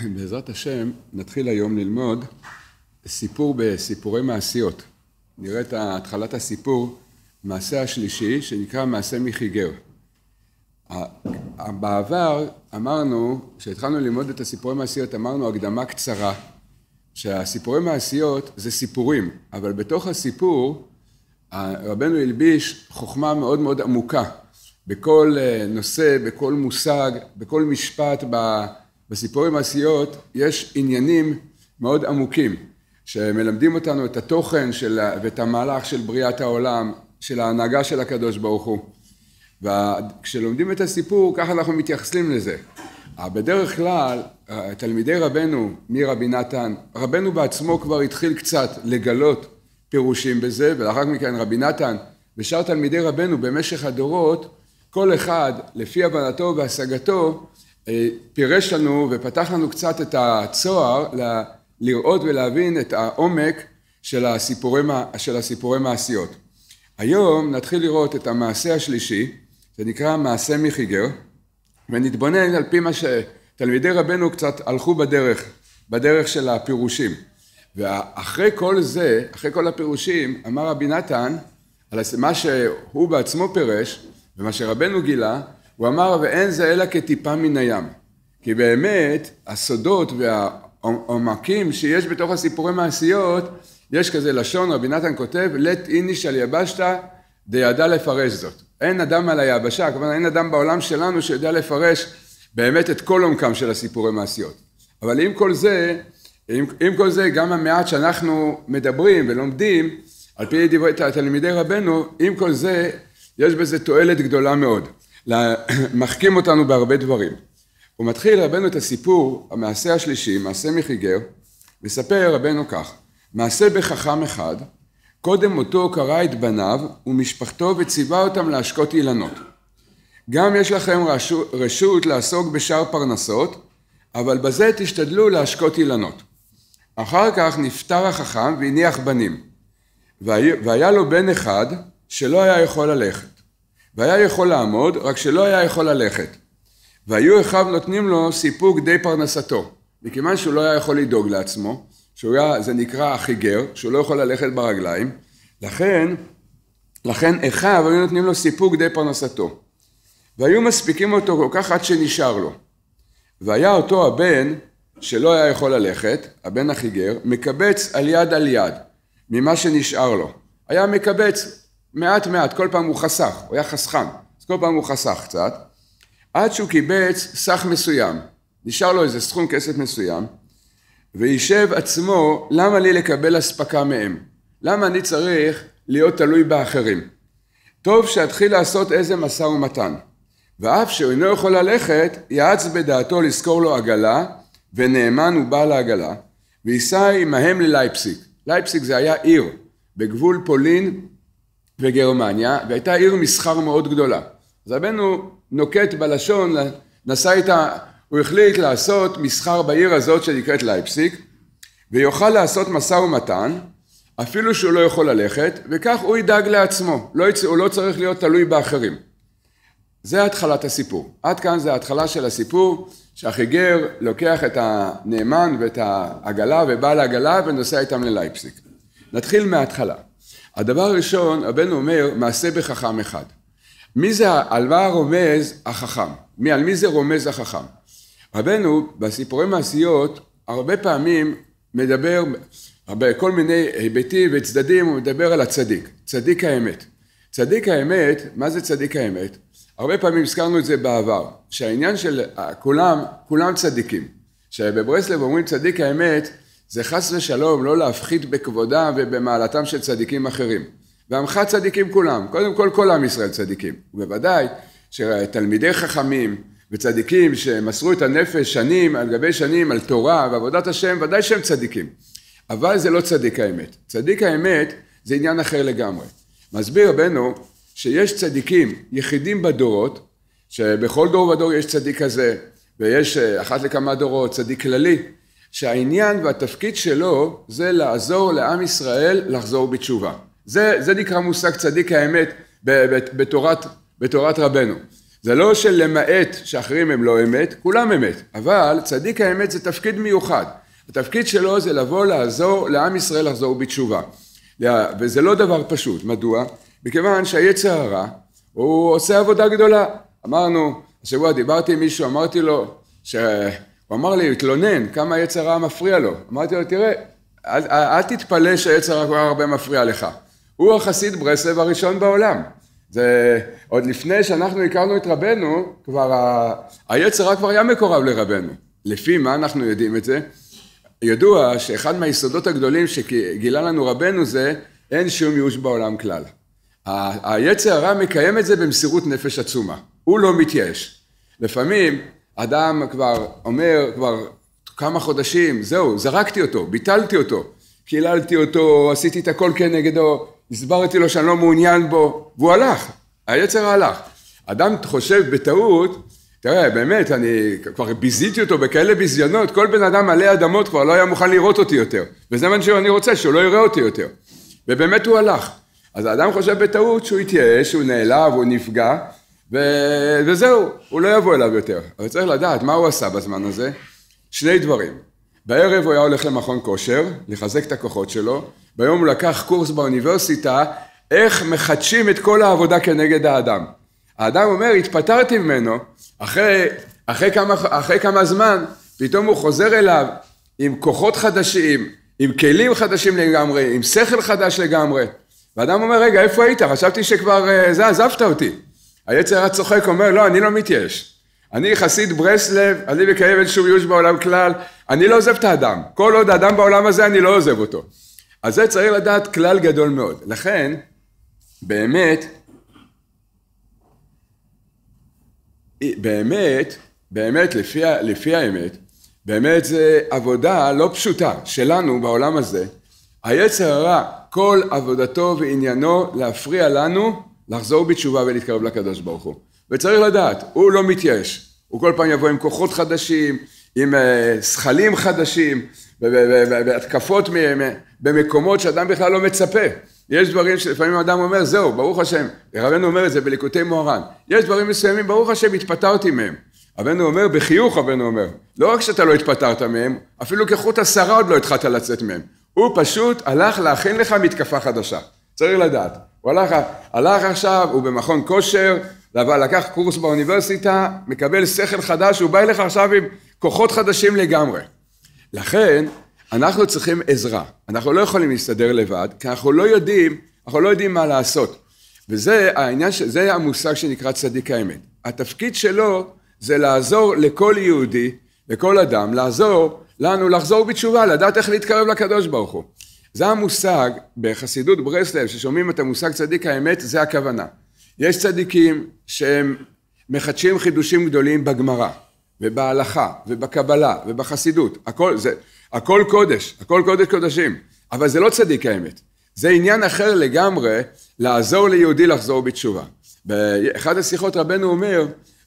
בעזרת השם נתחיל היום ללמוד סיפור בסיפורי מעשיות. נראה את התחלת הסיפור, מעשה השלישי, שנקרא מעשה מחיגר. בעבר אמרנו, כשהתחלנו ללמוד את הסיפורי מעשיות, אמרנו הקדמה קצרה, שהסיפורי מעשיות זה סיפורים, אבל בתוך הסיפור רבנו הלביש חוכמה מאוד מאוד עמוקה, בכל נושא, בכל מושג, בכל משפט בסיפורי מעשיות יש עניינים מאוד עמוקים, שמלמדים אותנו את התוכן ואת המהלך של בריאת העולם, של ההנהגה של הקדוש ברוך הוא. וכשלומדים את הסיפור, ככה אנחנו מתייחסים לזה. בדרך כלל, תלמידי רבנו, מרבי נתן, רבנו בעצמו כבר התחיל קצת לגלות פירושים בזה, ולאחר מכן רבי נתן ושאר תלמידי רבנו במשך הדורות, כל אחד לפי הבנתו והשגתו, פירש לנו ופתח לנו קצת את הצוהר לראות ולהבין את העומק של הסיפורי מעשיות. היום נתחיל לראות את המעשה השלישי, זה נקרא מעשה מחיגר, ונתבונן על פי מה שתלמידי רבנו קצת הלכו בדרך של הפירושים. ואחרי כל זה, אחרי כל הפירושים, אמר רבי נתן, על מה שהוא בעצמו פירש, ומה שרבנו גילה, הוא אמר, ואין זה אלא כטיפה מן הים. כי באמת, הסודות והעומקים שיש בתוך הסיפורי מעשיות, יש כזה לשון, רבי נתן כותב, לית איניש על יבשתא דידע לפרש זאת. אין אדם על היבשה, כלומר אין אדם בעולם שלנו שיודע לפרש באמת את כל עומקם של הסיפורי מעשיות. אבל עם כל זה, גם המעט שאנחנו מדברים ולומדים, על פי דברי תלמידי רבנו, עם כל זה, יש בזה תועלת גדולה מאוד. מחכים אותנו בהרבה דברים. הוא מתחיל רבנו את הסיפור, המעשה השלישי, מעשה מחיגר, מספר רבנו כך, מעשה בחכם אחד, קודם מותו קרא את בניו ומשפחתו וציווה אותם להשקות אילנות. גם יש לכם רשות לעסוק בשאר פרנסות, אבל בזה תשתדלו להשקות אילנות. אחר כך נפטר החכם והניח בנים, והיה לו בן אחד שלא היה יכול ללכת. והיה יכול לעמוד, רק שלא היה יכול ללכת. והיו אחיו נותנים לו סיפוק די פרנסתו. מכיוון שהוא לא היה יכול לדאוג לעצמו, זה נקרא החיגר, שהוא לא יכול ללכת ברגליים, לכן אחיו היו נותנים לו סיפוק די פרנסתו. והיו מספיקים אותו כל כך עד שנשאר לו. והיה אותו הבן שלא היה יכול ללכת, הבן החיגר, מקבץ על יד ממה שנשאר לו. היה מקבץ מעט, כל פעם הוא חסך, הוא היה חסכן, אז כל פעם הוא חסך קצת, עד שהוא קיבץ סך מסוים, נשאר לו איזה סכום כסף מסוים, וישב עצמו, למה לי לקבל הספקה מהם? למה אני צריך להיות תלוי באחרים? טוב שאתחיל לעשות איזה משא ומתן, ואף שהוא אינו יכול ללכת, יעץ בדעתו לזכור לו עגלה, ונאמן הוא בעל העגלה, וייסע עמהם ללייפסיק. לייפסיק זה היה עיר, בגבול פולין, וגרמניה, והייתה עיר מסחר מאוד גדולה. אז רבנו נוקט בלשון, הוא החליט לעשות מסחר בעיר הזאת שנקראת לייפסיק, ויוכל לעשות משא ומתן, אפילו שהוא לא יכול ללכת, וכך הוא ידאג לעצמו, הוא לא צריך להיות תלוי באחרים. זה התחלת הסיפור. עד כאן זה ההתחלה של הסיפור, שהחיגר לוקח את הנאמן ואת העגלה ובעל העגלה, ונוסע איתם ללייפסיק. נתחיל מההתחלה. הדבר הראשון, רבנו אומר, מעשה בחכם אחד. על מה רומז החכם? על מי זה רומז החכם? רבנו, בסיפורי מעשיות, הרבה פעמים מדבר, בכל מיני היבטים וצדדים, הוא מדבר על הצדיק, צדיק האמת. צדיק האמת, מה זה צדיק האמת? הרבה פעמים הזכרנו את זה בעבר, שהעניין של כולם צדיקים. שבברסלב אומרים צדיק האמת, זה חס ושלום לא להפחית בכבודם ובמעלתם של צדיקים אחרים. ועמך צדיקים כולם, קודם כל עם ישראל צדיקים. ובוודאי שתלמידי חכמים וצדיקים שמסרו את הנפש שנים על גבי שנים על תורה ועבודת השם, ודאי שהם צדיקים. אבל זה לא צדיק האמת. צדיק האמת זה עניין אחר לגמרי. מסביר רבנו שיש צדיקים יחידים בדורות, שבכל דור ודור יש צדיק כזה, ויש אחת לכמה דורות צדיק כללי, שהעניין והתפקיד שלו זה לעזור לעם ישראל לחזור בתשובה. זה נקרא מושג צדיק האמת בתורת רבנו. זה לא של למעט שאחרים הם לא אמת, כולם אמת, אבל צדיק האמת זה תפקיד מיוחד. התפקיד שלו זה לבוא לעזור לעם ישראל לחזור בתשובה. וזה לא דבר פשוט. מדוע? מכיוון שהיצר הרע הוא עושה עבודה גדולה. אמרנו, השבוע דיברתי עם מישהו, אמרתי לו, שהוא אמר לי, התלונן, כמה היצר הרע מפריע לו. אמרתי לו, תראה, אל תתפלא שהיצר הרע כבר הרבה מפריע לך. הוא החסיד ברסלב הראשון בעולם. זה עוד לפני שאנחנו הכרנו את רבנו, כבר היצר הרע כבר היה מקורב לרבנו. לפי מה אנחנו יודעים את זה? ידוע שאחד מהיסודות הגדולים שגילה לנו רבנו זה, אין שום ייאוש בעולם כלל. היצר הרע מקיים את זה במסירות נפש עצומה. הוא לא מתייאש. לפעמים אדם כבר אומר, כבר כמה חודשים, זהו, זרקתי אותו, ביטלתי אותו, קיללתי אותו, עשיתי את הכל כנגדו, הסברתי לו שאני לא מעוניין בו, והוא הלך, היצר הלך. אדם חושב בטעות, תראה, באמת, אני כבר ביזיתי אותו בכאלה ביזיונות, כל בן אדם עלי אדמות כבר לא היה מוכן לראות אותי יותר, וזה מה שאני רוצה, שהוא לא יראה אותי יותר. ובאמת הוא הלך. אז האדם חושב בטעות שהוא התייאש, שהוא נעלב, הוא נפגע, וזהו, הוא לא יבוא אליו יותר. אבל צריך לדעת מה הוא עשה בזמן הזה. שני דברים. בערב הוא היה הולך למכון כושר, לחזק את הכוחות שלו, ביום הוא לקח קורס באוניברסיטה, איך מחדשים את כל העבודה כנגד האדם. האדם אומר, התפטרתי ממנו, אחרי כמה זמן, פתאום הוא חוזר אליו עם כוחות חדשים, עם כלים חדשים לגמרי, עם שכל חדש לגמרי. והאדם אומר, רגע, איפה היית? חשבתי שכבר עזבת אותי. היצר הרע צוחק, אומר, לא, אני לא מתייאש. אני חסיד ברסלב, אני מקיים אין שום ייאוש בעולם כלל, אני לא עוזב את האדם. כל עוד האדם בעולם הזה, אני לא עוזב אותו. אז זה צריך לדעת כלל גדול מאוד. לכן, באמת, לפי האמת, באמת זה עבודה לא פשוטה שלנו בעולם הזה. היצר הרע, כל עבודתו ועניינו להפריע לנו, לחזור בתשובה ולהתקרב לקדוש ברוך הוא. וצריך לדעת, הוא לא מתייאש. הוא כל פעם יבוא עם כוחות חדשים, עם שכלים חדשים, והתקפות במקומות שאדם בכלל לא מצפה. יש דברים שלפעמים האדם אומר, זהו, ברוך השם, רבנו אומר את זה בליקוטי מוהר"ן. יש דברים מסוימים, ברוך השם, התפטרתי מהם. רבנו אומר, בחיוך רבנו אומר, לא רק שאתה לא התפטרת מהם, אפילו כחוט השערה עוד לא התחלת לצאת מהם. הוא פשוט הלך להכין לך מתקפה חדשה. צריך לדעת. הוא הלך עכשיו, הוא במכון כושר, לקח קורס באוניברסיטה, מקבל שכל חדש, הוא בא אליך עכשיו עם כוחות חדשים לגמרי. לכן, אנחנו צריכים עזרה. אנחנו לא יכולים להסתדר לבד, כי אנחנו לא יודעים מה לעשות. וזה העניין, זה המושג שנקרא צדיק האמת. התפקיד שלו זה לעזור לכל יהודי, לכל אדם, לעזור לנו לחזור בתשובה, לדעת איך להתקרב לקדוש ברוך הוא. זה המושג בחסידות ברסלב, ששומעים את המושג צדיק האמת, זה הכוונה. יש צדיקים שהם מחדשים חידושים גדולים בגמרא, ובהלכה, ובקבלה, ובחסידות. הכל קודש, הכל קודש קודשים. אבל זה לא צדיק האמת. זה עניין אחר לגמרי, לעזור ליהודי לחזור בתשובה. באחד השיחות רבנו אומר,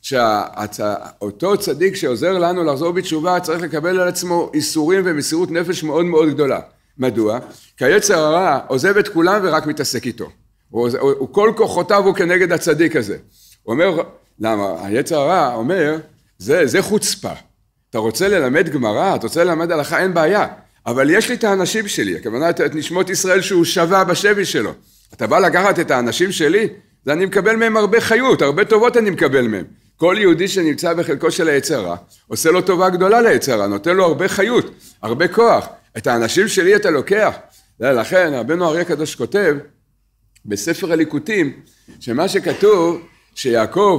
שאותו צדיק שעוזר לנו לחזור בתשובה, צריך לקבל על עצמו איסורים ומסירות נפש מאוד מאוד גדולה. מדוע? כי היצר הרע עוזב את כולם ורק מתעסק איתו. הוא כל כוחותיו הוא כנגד הצדיק הזה. הוא אומר, למה? היצר הרע אומר, זה חוצפה. אתה רוצה ללמד גמרא, אתה רוצה ללמד הלכה, אין בעיה. אבל יש לי את האנשים שלי, הכוונה את נשמות ישראל שהוא שווה בשבי שלו. אתה בא לקחת את האנשים שלי, זה אני מקבל מהם הרבה חיות, הרבה טובות אני מקבל מהם. כל יהודי שנמצא בחלקו של היצר הרע, עושה לו טובה גדולה ליצר הרע, נותן לו הרבה חיות, הרבה כוח. את האנשים שלי אתה לוקח. לכן, רבנו אריה הקדוש כותב, בספר הליקוטים, שמה שכתוב, שיעקב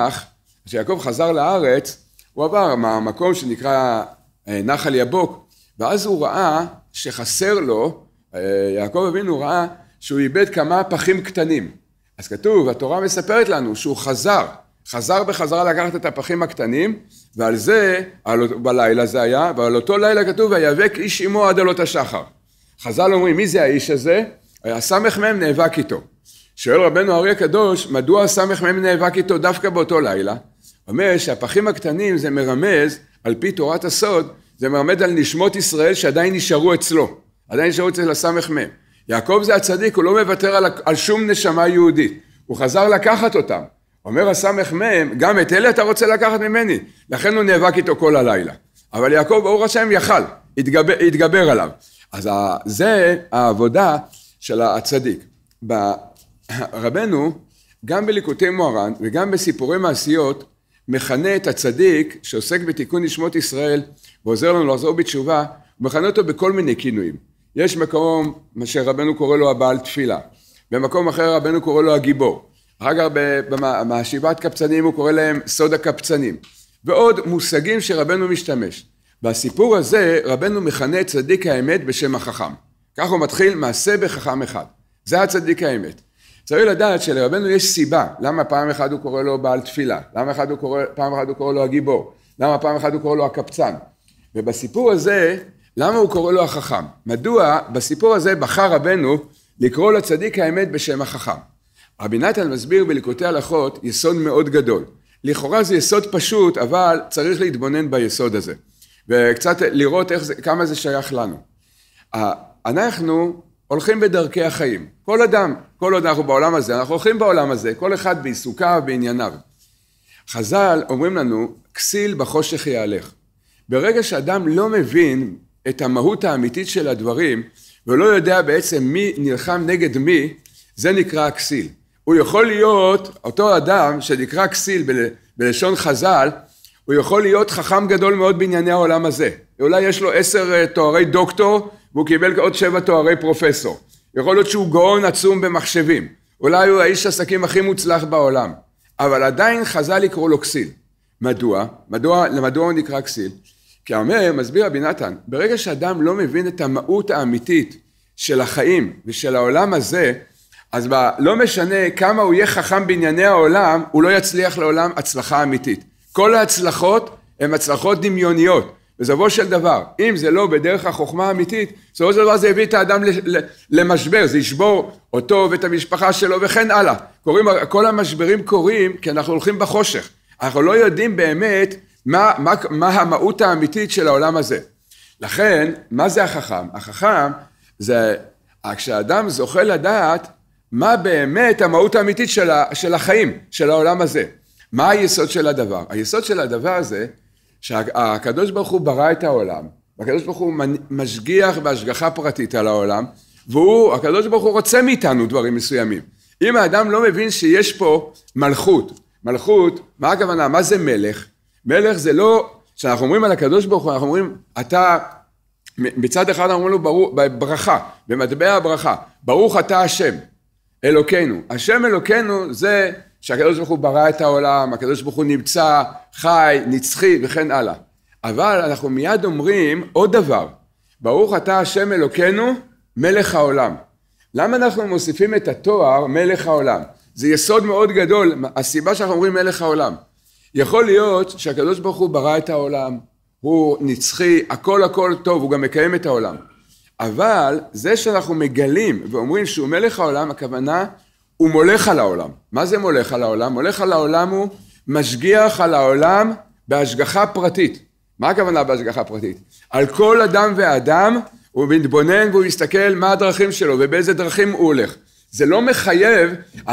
חזר לארץ, הוא עבר מהמקום שנקרא נחל יבוק, ואז הוא ראה שחסר לו, יעקב אבינו ראה שהוא איבד כמה פחים קטנים. אז כתוב, התורה מספרת לנו שהוא חזר בחזרה לקחת את הפחים הקטנים, ועל זה, בלילה זה היה, ועל אותו לילה כתוב, ויאבק איש עמו עד עלות השחר. חז"ל אומרים, מי זה האיש הזה? הסמך מהם נאבק איתו. שואל רבנו אריה הקדוש, מדוע הסמך מהם נאבק איתו דווקא באותו לילה? אומר שהפחים הקטנים זה מרמז, על פי תורת הסוד, זה מרמז על נשמות ישראל שעדיין נשארו אצלו. עדיין נשארו אצל הסמך מהם. יעקב זה הצדיק, הוא לא מוותר על שום נשמה יהודית. הוא חזר לקחת אותם. אומר הסמך מם, גם את אלה אתה רוצה לקחת ממני, לכן הוא נאבק איתו כל הלילה. אבל יעקב ברוך השם יכל, התגבר עליו. אז זה העבודה של הצדיק. רבנו, גם בליקוטי מוהר"ן וגם בסיפורי מעשיות, מכנה את הצדיק שעוסק בתיקון נשמות ישראל ועוזר לנו לחזור בתשובה, הוא מכנה אותו בכל מיני כינויים. יש מקום מה שרבנו קורא לו הבעל תפילה, במקום אחר רבנו קורא לו הגיבור, אחר כך במשיבת קפצנים הוא קורא להם סוד הקפצנים, ועוד מושגים שרבנו משתמש. בסיפור הזה רבנו מכנה את צדיק האמת בשם החכם. כך הוא מתחיל, מעשה בחכם אחד. זה הצדיק האמת. צריך לדעת שלרבנו יש סיבה, למה פעם אחת הוא קורא לו בעל תפילה, למה פעם אחת הוא קורא לו הגיבור, למה פעם אחת הוא קורא לו הקפצן. ובסיפור הזה, למה הוא קורא לו החכם? מדוע בסיפור הזה בחר רבנו לקרוא לצדיק האמת בשם החכם? רבי נתן מסביר בליקוטי הלכות יסוד מאוד גדול. לכאורה זה יסוד פשוט, אבל צריך להתבונן ביסוד הזה. וקצת לראות כמה זה שייך לנו. אנחנו הולכים בדרכי החיים. כל אדם, כל עוד אנחנו בעולם הזה, אנחנו הולכים בעולם הזה, כל אחד בעיסוקיו ובענייניו. חז"ל אומרים לנו, כסיל בחושך יהלך. ברגע שאדם לא מבין את המהות האמיתית של הדברים, ולא יודע בעצם מי נלחם נגד מי, זה נקרא כסיל. הוא יכול להיות, אותו אדם שנקרא כסיל בלשון חז"ל, הוא יכול להיות חכם גדול מאוד בענייני העולם הזה. אולי יש לו 10 תוארי דוקטור, והוא קיבל עוד 7 תוארי פרופסור. יכול להיות שהוא גאון עצום במחשבים. אולי הוא האיש עסקים הכי מוצלח בעולם. אבל עדיין חז"ל לקרוא לו כסיל. מדוע? למדוע הוא נקרא כסיל? כי אומר, מסביר רבי נתן, ברגע שאדם לא מבין את המהות האמיתית של החיים ושל העולם הזה, אז לא משנה כמה הוא יהיה חכם בענייני העולם, הוא לא יצליח לעולם הצלחה אמיתית. כל ההצלחות הן הצלחות דמיוניות. בסופו של דבר, אם זה לא בדרך החוכמה האמיתית, בסופו של דבר זה הביא את האדם למשבר, זה ישבור אותו ואת המשפחה שלו וכן הלאה. כל המשברים קורים כי אנחנו הולכים בחושך. אנחנו לא יודעים באמת מה המהות האמיתית של העולם הזה. לכן, מה זה החכם? החכם זה כשאדם זוכה לדעת מה באמת המהות האמיתית של החיים, של העולם הזה. מה היסוד של הדבר? היסוד של הדבר הזה, שהקדוש ברוך הוא ברא את העולם, והקדוש ברוך הוא משגיח בהשגחה פרטית על העולם, הקדוש ברוך הוא רוצה מאיתנו דברים מסוימים. אם האדם לא מבין שיש פה מלכות, מה הכוונה? מה זה מלך? מלך זה לא, כשאנחנו אומרים על הקדוש ברוך הוא, אנחנו אומרים, אתה, מצד אחד אנחנו אומרים לו ברכה, במטבע הברכה, ברוך אתה השם, אלוקינו. השם אלוקינו זה שהקדוש ברוך הוא ברא את העולם, הקדוש ברוך הוא נמצא, חי, נצחי וכן הלאה. אבל אנחנו מיד אומרים עוד דבר, ברוך אתה השם אלוקינו, מלך העולם. למה אנחנו מוסיפים את התואר מלך העולם? זה יסוד מאוד גדול, הסיבה שאנחנו אומרים מלך העולם. יכול להיות שהקדוש ברוך הוא ברא את העולם, הוא נצחי, הכל טוב, הוא גם מקיים את העולם. אבל זה שאנחנו מגלים ואומרים שהוא מלך העולם, הכוונה הוא מולך על העולם. מה זה מולך על העולם? מולך על העולם הוא משגיח על העולם בהשגחה פרטית. מה הכוונה בהשגחה פרטית? על כל אדם ואדם הוא מתבונן והוא יסתכל מה הדרכים שלו ובאיזה דרכים הוא הולך. זה לא מחייב,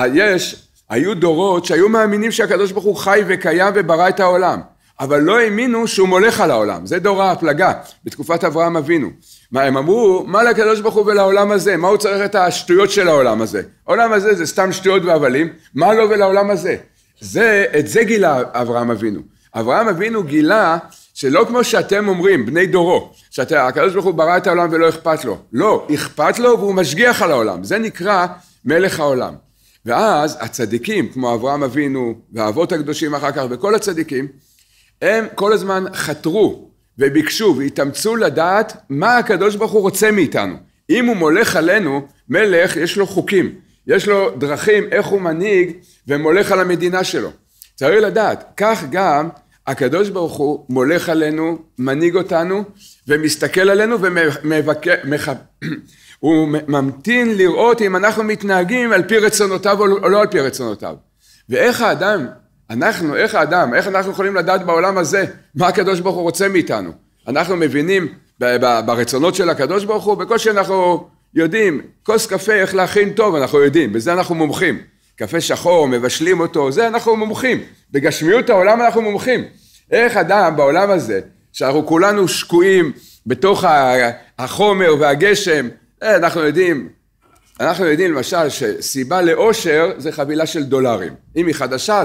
היו דורות שהיו מאמינים שהקדוש ברוך הוא חי וקיים וברא את העולם. אבל לא האמינו שהוא מולך על העולם. זה דור ההפלגה בתקופת אברהם אבינו. מה הם אמרו? מה לקדוש ברוך הוא ולעולם הזה? מה הוא צריך את השטויות של העולם הזה? העולם הזה זה סתם שטויות והבלים. מה לו ולעולם הזה? את זה גילה אברהם אבינו. אברהם אבינו גילה שלא כמו שאתם אומרים, בני דורו, שהקדוש ברוך הוא ברא את העולם ולא אכפת לו. לא, אכפת לו והוא משגיח על העולם. זה נקרא מלך העולם. ואז הצדיקים, כמו אברהם אבינו והאבות הקדושים אחר כך וכל הצדיקים, הם כל הזמן חתרו וביקשו והתאמצו לדעת מה הקדוש ברוך הוא רוצה מאיתנו. אם הוא מולך עלינו, מלך יש לו חוקים, יש לו דרכים איך הוא מנהיג ומולך על המדינה שלו. צריך לדעת, כך גם הקדוש ברוך הוא מולך עלינו, מנהיג אותנו ומסתכל עלינו הוא ממתין לראות אם אנחנו מתנהגים על פי רצונותיו או לא על פי רצונותיו. ואיך האדם, איך אנחנו יכולים לדעת בעולם הזה מה הקדוש ברוך הוא רוצה מאיתנו? אנחנו מבינים ברצונות של הקדוש ברוך הוא, בקושי אנחנו יודעים, כוס קפה איך להכין טוב, אנחנו יודעים, בזה אנחנו מומחים. קפה שחור, מבשלים אותו, זה אנחנו מומחים. בגשמיות העולם אנחנו מומחים. איך אדם בעולם הזה, שאנחנו כולנו שקועים בתוך החומר והגשם, אנחנו יודעים למשל שסיבה לאושר זה חבילה של דולרים. אם היא חדשה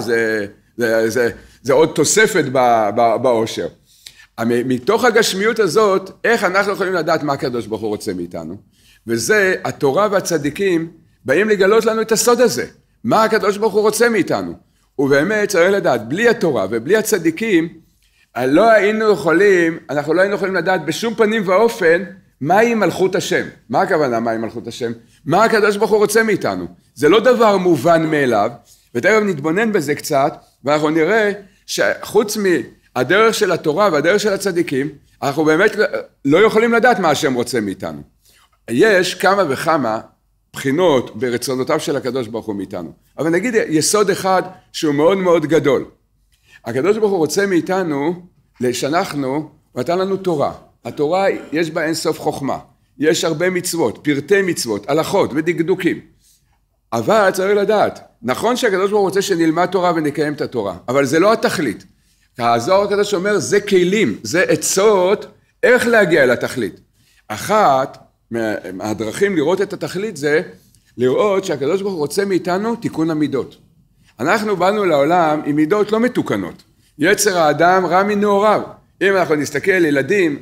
זה עוד תוספת באושר. מתוך הגשמיות הזאת, איך אנחנו יכולים לדעת מה הקדוש ברוך הוא רוצה מאיתנו? וזה התורה והצדיקים באים לגלות לנו את הסוד הזה. מה הקדוש ברוך הוא רוצה מאיתנו? ובאמת צריך לדעת, בלי התורה ובלי הצדיקים, אנחנו לא היינו יכולים לדעת בשום פנים ואופן מהי מלכות השם. מה הכוונה מהי מלכות השם? מה הקדוש ברוך הוא רוצה מאיתנו? זה לא דבר מובן מאליו, ותכף נתבונן בזה קצת, ואנחנו נראה שחוץ מהדרך של התורה והדרך של הצדיקים, אנחנו באמת לא יכולים לדעת מה השם רוצה מאיתנו. יש כמה וכמה בחינות ברצונותיו של הקדוש ברוך הוא מאיתנו. אבל נגיד יסוד אחד שהוא מאוד מאוד גדול. הקדוש ברוך הוא רוצה מאיתנו שאנחנו, נתן לנו תורה. התורה יש בה אין סוף חוכמה. יש הרבה מצוות, פרטי מצוות, הלכות ודקדוקים. אבל צריך לדעת, נכון שהקדוש ברוך הוא רוצה שנלמד תורה ונקיים את התורה, אבל זה לא התכלית. הזוהר הקדוש אומר, זה כלים, זה עצות, איך להגיע לתכלית. אחת מהדרכים לראות את התכלית זה, לראות שהקדוש ברוך הוא רוצה מאיתנו תיקון המידות. אנחנו באנו לעולם עם מידות לא מתוקנות. יצר האדם רע מנעוריו. אם אנחנו נסתכל על ילדים,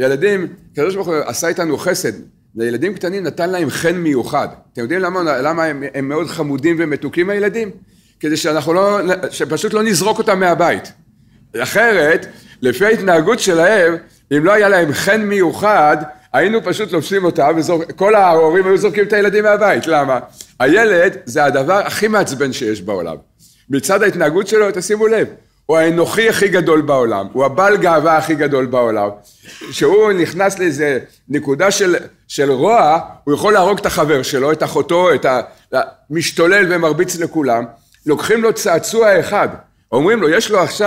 הקדוש ברוך הוא עשה איתנו חסד. לילדים קטנים נתן להם חן מיוחד. אתם יודעים למה הם מאוד חמודים ומתוקים הילדים? כדי שפשוט לא נזרוק אותם מהבית. אחרת, לפי ההתנהגות שלהם, אם לא היה להם חן מיוחד, היינו פשוט לובשים אותם, וכל ההורים היו זורקים את הילדים מהבית. למה? הילד זה הדבר הכי מעצבן שיש בעולם. מצד ההתנהגות שלו, תשימו לב, הוא האנוכי הכי גדול בעולם, הוא הבעל גאווה הכי גדול בעולם, שהוא נכנס לאיזה נקודה של רוע, הוא יכול להרוג את החבר שלו, את אחותו, משתולל ומרביץ לכולם, לוקחים לו צעצוע אחד, אומרים לו,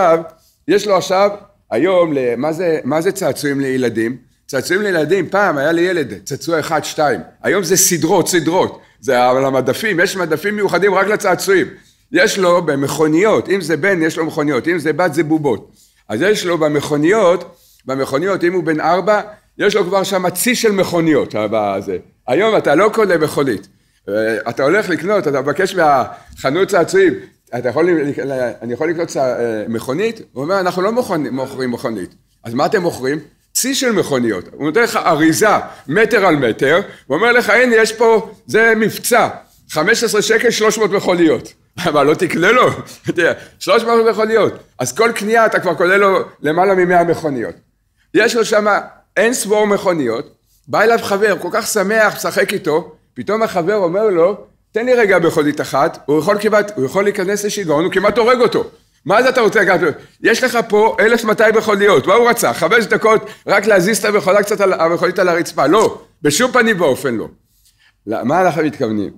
יש לו עכשיו, היום, מה זה צעצועים לילדים? צעצועים לילדים, פעם היה לילד צעצוע 1, 2, היום זה סדרות, זה על המדפים, יש מדפים מיוחדים רק לצעצועים, יש לו במכוניות, אם זה בן יש לו מכוניות, אם זה בת זה בובות, אז יש לו במכוניות, אם הוא בן 4, יש לו כבר שם צי של מכוניות, היום אתה לא קונה מכונית, אתה הולך לקנות, אתה מבקש מהחנות צעצועים, אני יכול לקנות מכונית, הוא אומר אנחנו לא מוכרים מכונית, אז מה אתם מוכרים? צי של מכוניות, הוא נותן לך אריזה מטר על מטר, הוא אומר לך הנה יש פה, זה מבצע, 15 שקל 300 מכוניות, אבל לא תקנה לו, 300 מכוניות, אז כל קנייה אתה כבר קונה לו למעלה מ100 מכוניות, יש לו שם אין ספור מכוניות, בא אליו חבר, כל כך שמח, משחק איתו, פתאום החבר אומר לו, תן לי רגע מכונית אחת, הוא יכול להיכנס לשיגעון, הוא כמעט הורג אותו, מה זה אתה רוצה לגעת? יש לך פה 1200 מכוניות, מה הוא רצה? 5 דקות רק להזיז את המכונית על הרצפה, לא, בשום פנים באופן לא. מה אנחנו מתכוונים?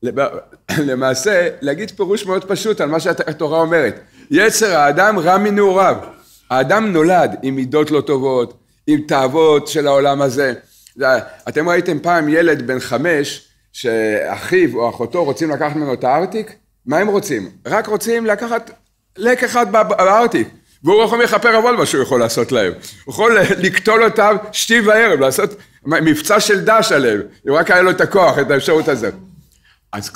למעשה, להגיד פירוש מאוד פשוט על מה שהתורה אומרת, יצר האדם רע מנעוריו, האדם נולד עם מידות לא טובות, עם תאוות של העולם הזה, אתם ראיתם פעם ילד בן 5, שאחיו או אחותו רוצים לקחת ממנו את הארטיק, מה הם רוצים? רק רוצים לקחת לק אחד בארטיק, והוא יכול לכפר עוון מה שהוא יכול לעשות להם, הוא יכול לקטול אותם שתי וערב, לעשות מבצע של דש עליהם, אם רק היה לו את הכוח, את האפשרות הזאת. אז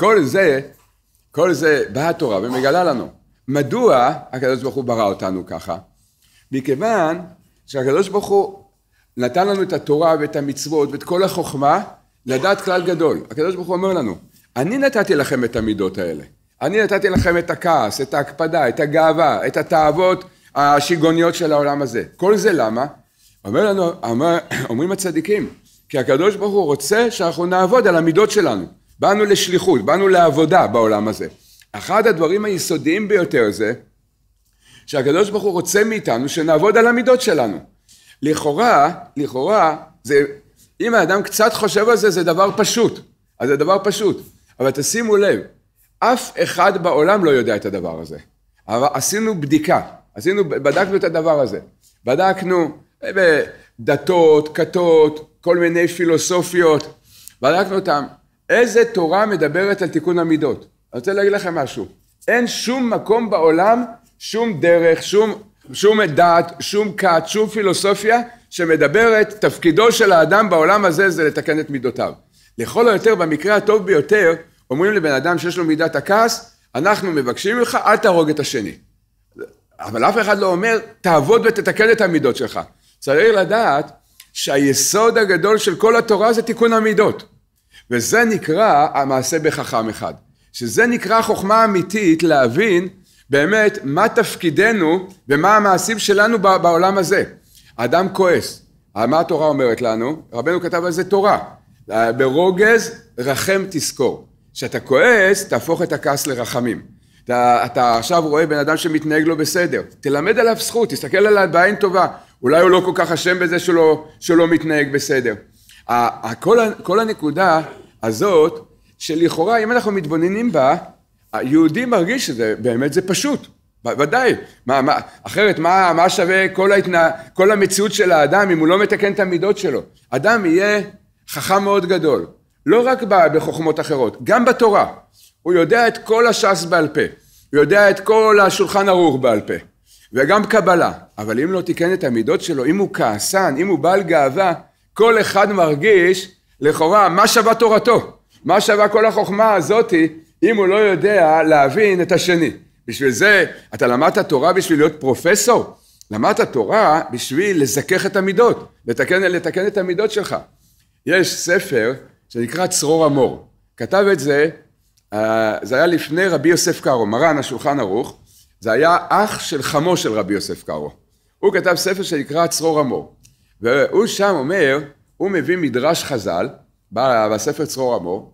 כל זה באה התורה ומגלה לנו, מדוע הקדוש ברוך הוא ברא אותנו ככה? מכיוון שהקדוש ברוך הוא נתן לנו את התורה ואת המצוות ואת כל החוכמה, לדעת כלל גדול. הקדוש ברוך הוא אומר לנו, אני נתתי לכם את המידות האלה, אני נתתי לכם את הכעס, את ההקפדה, את הגאווה, את התאוות השיגוניות של העולם הזה. כל זה למה? אומרים הצדיקים, כי הקדוש ברוך הוא רוצה שאנחנו נעבוד על המידות שלנו. באנו לשליחות, באנו לעבודה בעולם הזה. אחד הדברים היסודיים ביותר זה, שהקדוש ברוך הוא רוצה מאיתנו שנעבוד על המידות שלנו. לכאורה, אם האדם קצת חושב על זה, זה דבר פשוט. אז זה דבר פשוט. אבל תשימו לב, אף אחד בעולם לא יודע את הדבר הזה. אבל עשינו בדיקה, בדקנו את הדבר הזה. בדקנו דתות, כתות, כל מיני פילוסופיות, בדקנו אותם. איזה תורה מדברת על תיקון המידות? אני רוצה להגיד לכם משהו. אין שום מקום בעולם, שום דרך, שום דת, שום כת, שום פילוסופיה שמדברת, תפקידו של האדם בעולם הזה זה לתקן את מידותיו. לכל היותר, במקרה הטוב ביותר, אומרים לבן אדם שיש לו מידת הכעס, אנחנו מבקשים ממך, אל תהרוג את השני. אבל אף אחד לא אומר, תעבוד ותתקן את המידות שלך. צריך לדעת שהיסוד הגדול של כל התורה זה תיקון המידות. וזה נקרא המעשה בחכם אחד. שזה נקרא חוכמה אמיתית להבין באמת מה תפקידנו ומה המעשים שלנו בעולם הזה. האדם כועס. מה התורה אומרת לנו? רבנו כתב על זה תורה. ברוגז רחם תזכור. כשאתה כועס, תהפוך את הכעס לרחמים. אתה עכשיו רואה בן אדם שמתנהג לו בסדר. תלמד עליו זכות, תסתכל עליו בעין טובה. אולי הוא לא כל כך אשם בזה שלא מתנהג בסדר. כל הנקודה הזאת, שלכאורה אם אנחנו מתבוננים בה, היהודי מרגיש שזה באמת זה פשוט. ודאי. אחרת מה שווה כל המציאות של האדם אם הוא לא מתקן את המידות שלו? אדם יהיה חכם מאוד גדול. לא רק בחוכמות אחרות, גם בתורה. הוא יודע את כל הש"ס בעל פה. הוא יודע את כל השולחן ערוך בעל פה. וגם קבלה. אבל אם לא תיקן את המידות שלו, אם הוא כעסן, אם הוא בעל גאווה, כל אחד מרגיש לכאורה מה שווה תורתו. מה שווה כל החוכמה הזאת אם הוא לא יודע להבין את השני. בשביל זה, אתה למדת תורה בשביל להיות פרופסור? למדת תורה בשביל לזכך את המידות, לתקן את המידות שלך. יש ספר שנקרא צרור המור. כתב את זה, זה היה לפני רבי יוסף קארו, מרן השולחן ערוך, זה היה אח של חמו של רבי יוסף קארו. הוא כתב ספר שנקרא צרור המור. והוא שם אומר, הוא מביא מדרש חז"ל, בספר צרור המור,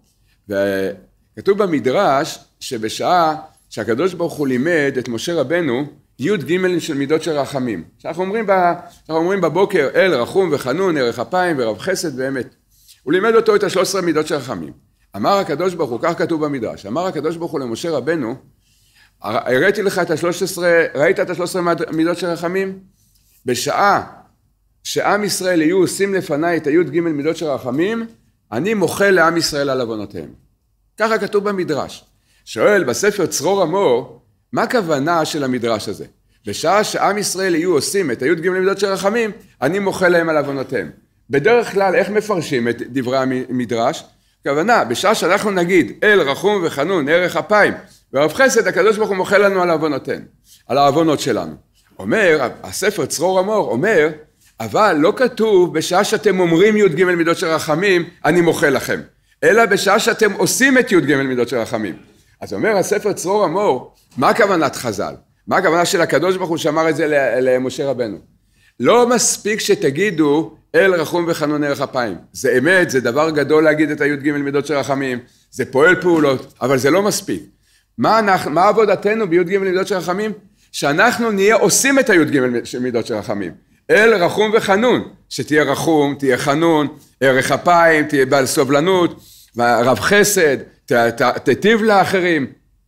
וכתוב במדרש שבשעה שהקדוש ברוך הוא לימד את משה רבנו י' ג' של מידות של רחמים. שאנחנו אומרים בבוקר אל רחום וחנון, ערך אפיים ורב חסד ואמת. הוא לימד אותו את 13 מידות של רחמים. אמר הקדוש ברוך הוא, כך כתוב במדרש, אמר הקדוש ברוך הוא למשה רבנו, הראיתי לך את 13, ראית את 13 מידות של רחמים? בשעה שעם ישראל יהיו עושים לפניי את הי' ג' מידות של רחמים, אני מוחל לעם ישראל על עוונותיהם. ככה כתוב במדרש. שואל בספר צרור המור, מה הכוונה של המדרש הזה? בשעה שעם ישראל יהיו עושים את הי' ג' מידות של רחמים, אני מוחל להם על עוונותיהם. בדרך כלל, איך מפרשים את דברי המדרש? הכוונה, בשעה שאנחנו נגיד, אל רחום וחנון, ערך אפיים, ורב חסד, הקדוש ברוך הוא מוחל לנו על עוונותיהם, על העוונות שלנו. אומר, הספר צרור המור אומר, אבל לא כתוב בשעה שאתם אומרים י' ג' מידות של רחמים, אני מוחל לכם. אלא בשעה שאתם עושים את י' ג' מידות של רחמים. אז אומר הספר צרור המור, מה כוונת חז"ל? מה הכוונה של הקדוש ברוך הוא שאמר את זה למשה רבנו? לא מספיק שתגידו אל רחום וחנון ערך אפיים. זה אמת, זה דבר גדול להגיד את הי' ג' מידות של רחמים, זה פועל פעולות, אבל זה לא מספיק. מה עבודתנו בי' ג' מידות של רחמים? שאנחנו נהיה עושים את הי' ג' מידות של רחמים. אל רחום וחנון, שתהיה רחום, תהיה חנון, ערך אפיים, תהיה בעל סובלנות, רב חסד, תטיב לאחרים.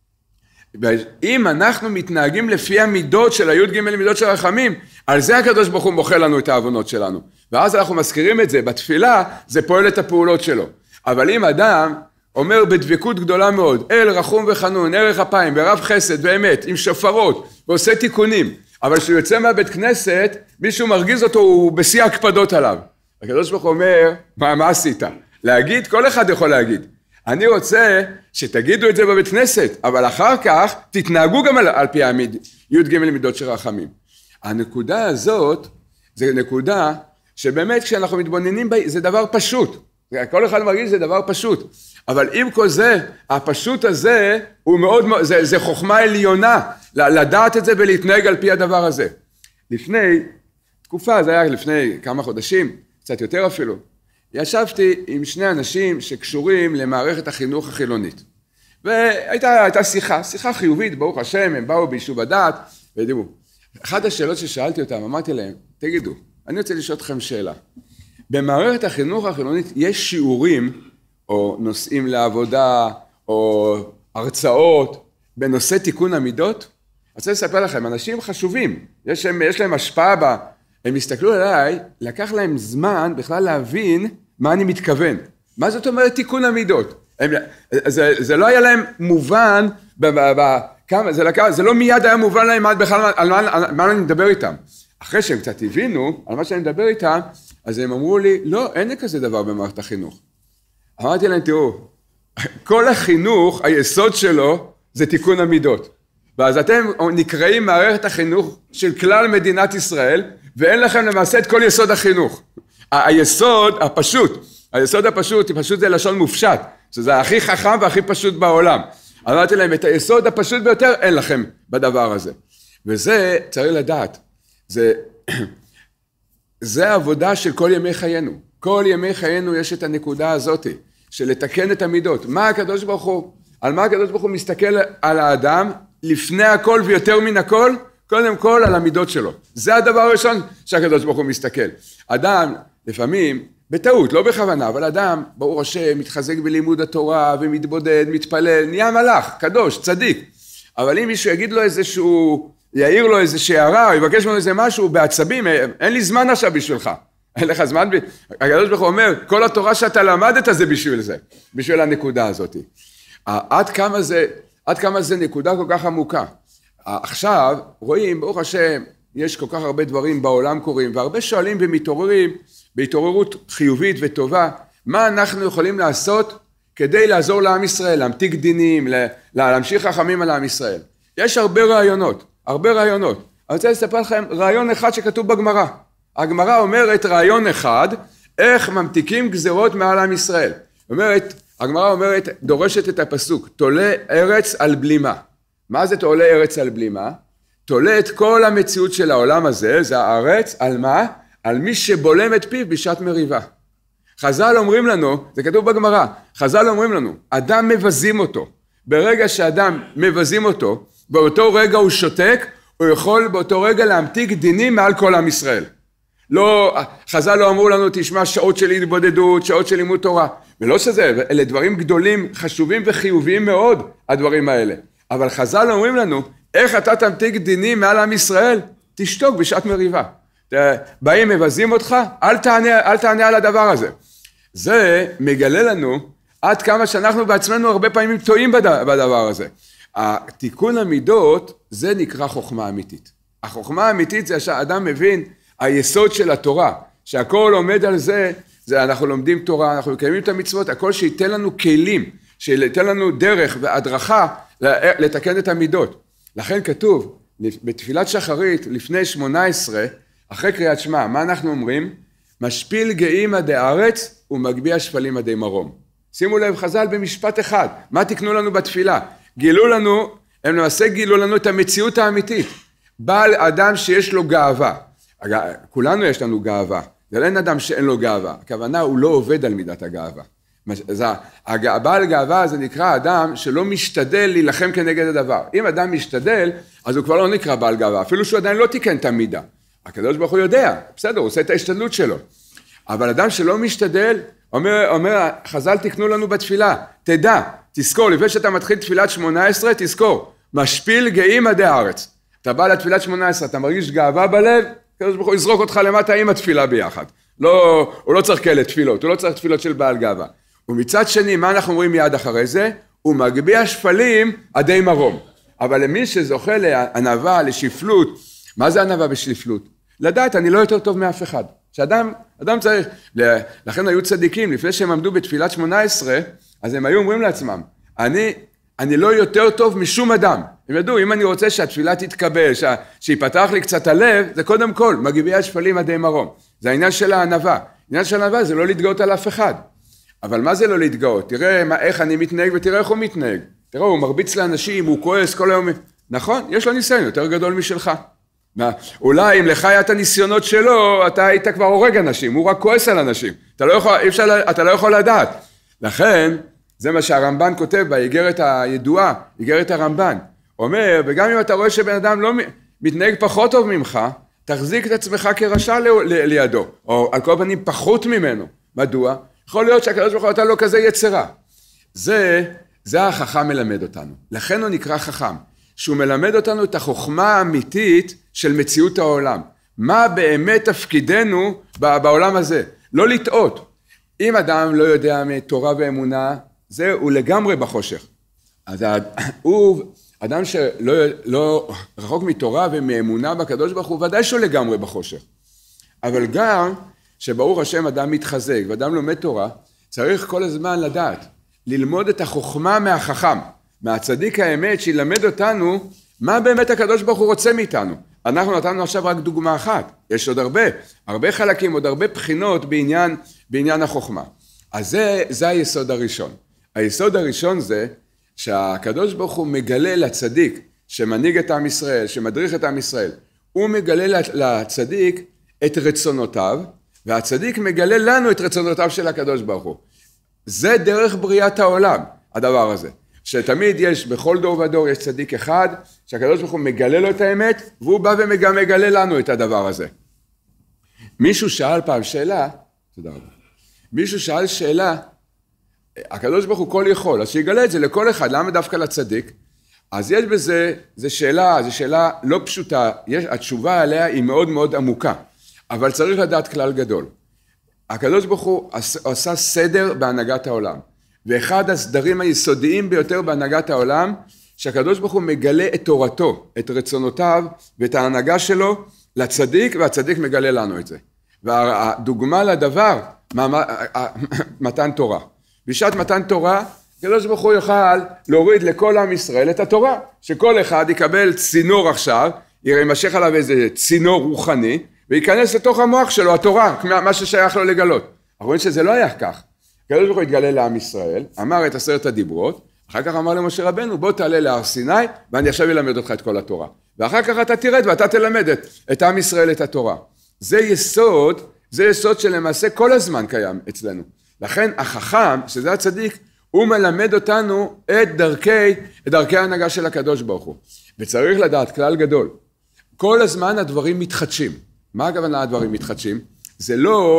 אם אנחנו מתנהגים לפי המידות של הי' ג' מידות של רחמים, על זה הקדוש ברוך הוא מוחל לנו את העוונות שלנו. ואז אנחנו מזכירים את זה, בתפילה זה פועל את הפעולות שלו. אבל אם אדם אומר בדבקות גדולה מאוד, אל רחום וחנון, ערך אפיים, ורב חסד ואמת, עם שופרות, ועושה תיקונים, אבל כשהוא יוצא מהבית כנסת, מישהו מרגיז אותו, הוא בשיא הקפדות עליו. הקדוש ברוך הוא אומר, מה עשית? להגיד, כל אחד יכול להגיד. אני רוצה שתגידו את זה בבית כנסת, אבל אחר כך תתנהגו גם על פי י' ג' מידות של רחמים. הנקודה הזאת, זה נקודה שבאמת כשאנחנו מתבוננים בה, זה דבר פשוט. כל אחד מרגיש שזה דבר פשוט. אבל עם כל זה, הפשוט הזה, הוא מאוד, זה חוכמה עליונה, לדעת את זה ולהתנהג על פי הדבר הזה. לפני תקופה, זה היה לפני כמה חודשים, קצת יותר אפילו, ישבתי עם שני אנשים שקשורים למערכת החינוך החילונית. והייתה שיחה חיובית, ברוך השם, הם באו ביישוב הדעת, ודיברו. אחת השאלות ששאלתי אותם, אמרתי להם, תגידו, אני רוצה לשאול אתכם שאלה. במערכת החינוך החילונית יש שיעורים, או נושאים לעבודה, או הרצאות, בנושא תיקון המידות? אני רוצה לספר לכם, אנשים חשובים, יש להם השפעה בה, הם הסתכלו עליי, לקח להם זמן בכלל להבין מה אני מתכוון. מה זאת אומרת תיקון המידות? זה לא היה להם מובן, זה לא מיד היה מובן להם בכלל על מה אני מדבר איתם. אחרי שהם קצת הבינו על מה שאני מדבר איתם, אז הם אמרו לי, לא, אין כזה דבר במערכת החינוך. אמרתי להם, תראו, כל החינוך, היסוד שלו, זה תיקון המידות. ואז אתם נקראים מערכת החינוך של כלל מדינת ישראל, ואין לכם למעשה את כל יסוד החינוך. היסוד הפשוט, פשוט זה לשון מופשט, שזה הכי חכם והכי פשוט בעולם. אמרתי להם, את היסוד הפשוט ביותר אין לכם בדבר הזה. וזה צריך לדעת, זה העבודה של כל ימי חיינו. כל ימי חיינו יש את הנקודה הזאת, של לתקן את המידות. על מה הקדוש ברוך הוא מסתכל על האדם, לפני הכל ויותר מן הכל, קודם כל על המידות שלו. זה הדבר הראשון שהקדוש ברוך הוא מסתכל. אדם, לפעמים, בטעות, לא בכוונה, אבל אדם, ברוך השם, מתחזק בלימוד התורה, ומתבודד, מתפלל, נהיה מלאך, קדוש, צדיק. אבל אם מישהו יגיד לו יעיר לו איזושהי הערה, או יבקש ממנו איזה משהו, בעצבים, אין לי זמן עכשיו בשבילך. אין לך זמן, הקדוש ברוך הוא אומר, כל התורה שאתה למדת זה בשביל זה, בשביל הנקודה הזאת. עד כמה זה נקודה כל כך עמוקה. עכשיו, רואים, ברוך השם, יש כל כך הרבה דברים בעולם קורים, והרבה שואלים ומתעוררים, בהתעוררות חיובית וטובה, מה אנחנו יכולים לעשות כדי לעזור לעם ישראל, להמתיק דינים, להמשיך חכמים על עם ישראל. יש הרבה רעיונות. אני רוצה לספר לכם רעיון אחד שכתוב בגמרא. הגמרא אומרת רעיון אחד, איך ממתיקים גזרות מעל עם ישראל. הגמרא אומרת, דורשת את הפסוק, תולה ארץ על בלימה. מה זה תולה ארץ על בלימה? תולה את כל המציאות של העולם הזה, זה הארץ, על מה? על מי שבולם את פיו בשעת מריבה. חז"ל אומרים לנו, זה כתוב בגמרא, חז"ל אומרים לנו, אדם מבזים אותו. ברגע שאדם מבזים אותו, באותו רגע הוא שותק, הוא יכול באותו רגע להמתיק דינים מעל כל עם ישראל. לא, חז"ל לא אמרו לנו, תשמע שעות של התבודדות, שעות של לימוד תורה. ולא שזה, אלה דברים גדולים, חשובים וחיוביים מאוד, הדברים האלה. אבל חז"ל אומרים לנו, איך אתה תמתיק דינים מעל עם ישראל? תשתוק בשעת מריבה. באים מבזים אותך, אל תענה על הדבר הזה. זה מגלה לנו עד כמה שאנחנו בעצמנו הרבה פעמים טועים בדבר הזה. התיקון המידות זה נקרא חוכמה אמיתית. החוכמה האמיתית זה שהאדם מבין היסוד של התורה, שהכל עומד על זה, אנחנו לומדים תורה, אנחנו מקיימים את המצוות, הכל שייתן לנו כלים, שייתן לנו דרך והדרכה לתקן את המידות. לכן כתוב בתפילת שחרית לפני 18, אחרי קריאת שמע, מה אנחנו אומרים? משפיל גאים עדי ארץ ומגביה שפלים עדי מרום. שימו לב חז"ל במשפט אחד, מה תקנו לנו בתפילה? הם למעשה גילו לנו את המציאות האמיתית. בעל אדם שיש לו גאווה, כולנו יש לנו גאווה, זה אין אדם שאין לו גאווה, הכוונה הוא לא עובד על מידת הגאווה. בעל גאווה זה נקרא אדם שלא משתדל להילחם כנגד הדבר. אם אדם משתדל, אז הוא כבר לא נקרא בעל גאווה, אפילו שהוא עדיין לא תיקן את המידה. הקדוש ברוך הוא יודע, בסדר, הוא עושה את ההשתדלות שלו. אבל אדם שלא משתדל, אומר, חז"ל תקנו לנו בתפילה, תדע, תזכור, לפני שאתה מתחיל תפילת 18, תזכור, משפיל גאים עדי הארץ. אתה בא לתפילת 18, אתה מרגיש גאווה בלב, הקדוש ברוך הוא יזרוק אותך למטה עם התפילה ביחד. הוא לא צריך כאלה תפילות, הוא לא צריך תפילות של בעל גאווה. ומצד שני, מה אנחנו אומרים מיד אחרי זה? הוא מגביה שפלים עדי מרום. אבל למי שזוכה לענווה, לשפלות, מה זה ענווה בשפלות? לדעת, אני לא יותר טוב מאף אחד. שאדם צריך, לכן היו צדיקים, לפני שהם עמדו בתפילת 18, אז הם היו אומרים לעצמם, אני לא יותר טוב משום אדם. הם ידעו, אם אני רוצה שהתפילה תתקבל, שיפתח לי קצת הלב, זה קודם כל, מגביה שפלים עדי מרום. זה העניין של הענווה. העניין של הענווה זה לא להתגאות על אף אחד. אבל מה זה לא להתגאות? תראה איך אני מתנהג ותראה איך הוא מתנהג. תראה, הוא מרביץ לאנשים, הוא כועס כל היום. נכון, יש לו ניסיון יותר גדול משלך. אולי אם לך היה את הניסיונות שלו, אתה היית כבר הורג אנשים, הוא רק כועס על אנשים. אתה לא יכול לדעת. לכן, זה מה שהרמב"ן כותב באיגרת הידועה, איגרת הרמב"ן. אומר, וגם אם אתה רואה שבן אדם לא מתנהג פחות טוב ממך, תחזיק את עצמך כרשע לידו, או על כל פנים פחות ממנו. מדוע? יכול להיות שהקדוש ברוך הוא אתה לא כזה יצרה. זה החכם מלמד אותנו. לכן הוא נקרא חכם. שהוא מלמד אותנו את החוכמה האמיתית של מציאות העולם. מה באמת תפקידנו בעולם הזה? לא לטעות. אם אדם לא יודע מתורה ואמונה, הוא לגמרי בחושך. אז הוא, אדם שלא רחוק מתורה ומאמונה בקדוש ברוך הוא, ודאי שהוא לגמרי בחושך. אבל גם שברוך השם אדם מתחזק ואדם לומד תורה, צריך כל הזמן לדעת, ללמוד את החוכמה מהחכם, מהצדיק האמת שילמד אותנו מה באמת הקדוש ברוך הוא רוצה מאיתנו. אנחנו נתנו עכשיו רק דוגמה אחת, יש עוד הרבה חלקים, עוד הרבה בחינות בעניין החוכמה. אז זה היסוד הראשון. היסוד הראשון זה שהקדוש ברוך הוא מגלה לצדיק שמנהיג את עם ישראל, שמדריך את עם ישראל, הוא מגלה לצדיק את רצונותיו, והצדיק מגלה לנו את רצונותיו של הקדוש ברוך הוא. זה דרך בריאת העולם, הדבר הזה. שתמיד יש, בכל דור ודור יש צדיק אחד, שהקדוש ברוך הוא מגלה לו את האמת, והוא בא וגם מגלה לנו את הדבר הזה. מישהו שאל פעם שאלה, תודה רבה. מישהו שאל שאלה, הקדוש ברוך הוא כל יכול, אז שיגלה את זה לכל אחד, למה דווקא לצדיק? אז יש בזה, זו שאלה לא פשוטה, התשובה עליה היא מאוד מאוד עמוקה, אבל צריך לדעת כלל גדול. הקדוש ברוך הוא עשה סדר בהנהגת העולם, ואחד הסדרים היסודיים ביותר בהנהגת העולם, שהקדוש ברוך הוא מגלה את תורתו, את רצונותיו ואת ההנהגה שלו לצדיק, והצדיק מגלה לנו את זה. והדוגמה לדבר, מתן תורה. בשעת מתן תורה, הקדוש ברוך הוא יוכל להוריד לכל עם ישראל את התורה, שכל אחד יקבל צינור עכשיו, יימשך עליו איזה צינור רוחני, וייכנס לתוך המוח שלו, התורה, מה ששייך לו לגלות. אנחנו רואים שזה לא היה כך. הקדוש ברוך הוא התגלה לעם ישראל, אמר את 10 הדיברות, אחר כך אמר למשה רבנו, בוא תעלה להר סיני, ואני עכשיו אלמד אותך את כל התורה. ואחר כך אתה תרד ואתה תלמד את עם ישראל את התורה. זה יסוד שלמעשה כל הזמן קיים אצלנו. לכן החכם, שזה הצדיק, הוא מלמד אותנו את דרכי ההנהגה של הקדוש ברוך הוא. וצריך לדעת כלל גדול. כל הזמן הדברים מתחדשים. מה הכוונה הדברים מתחדשים? זה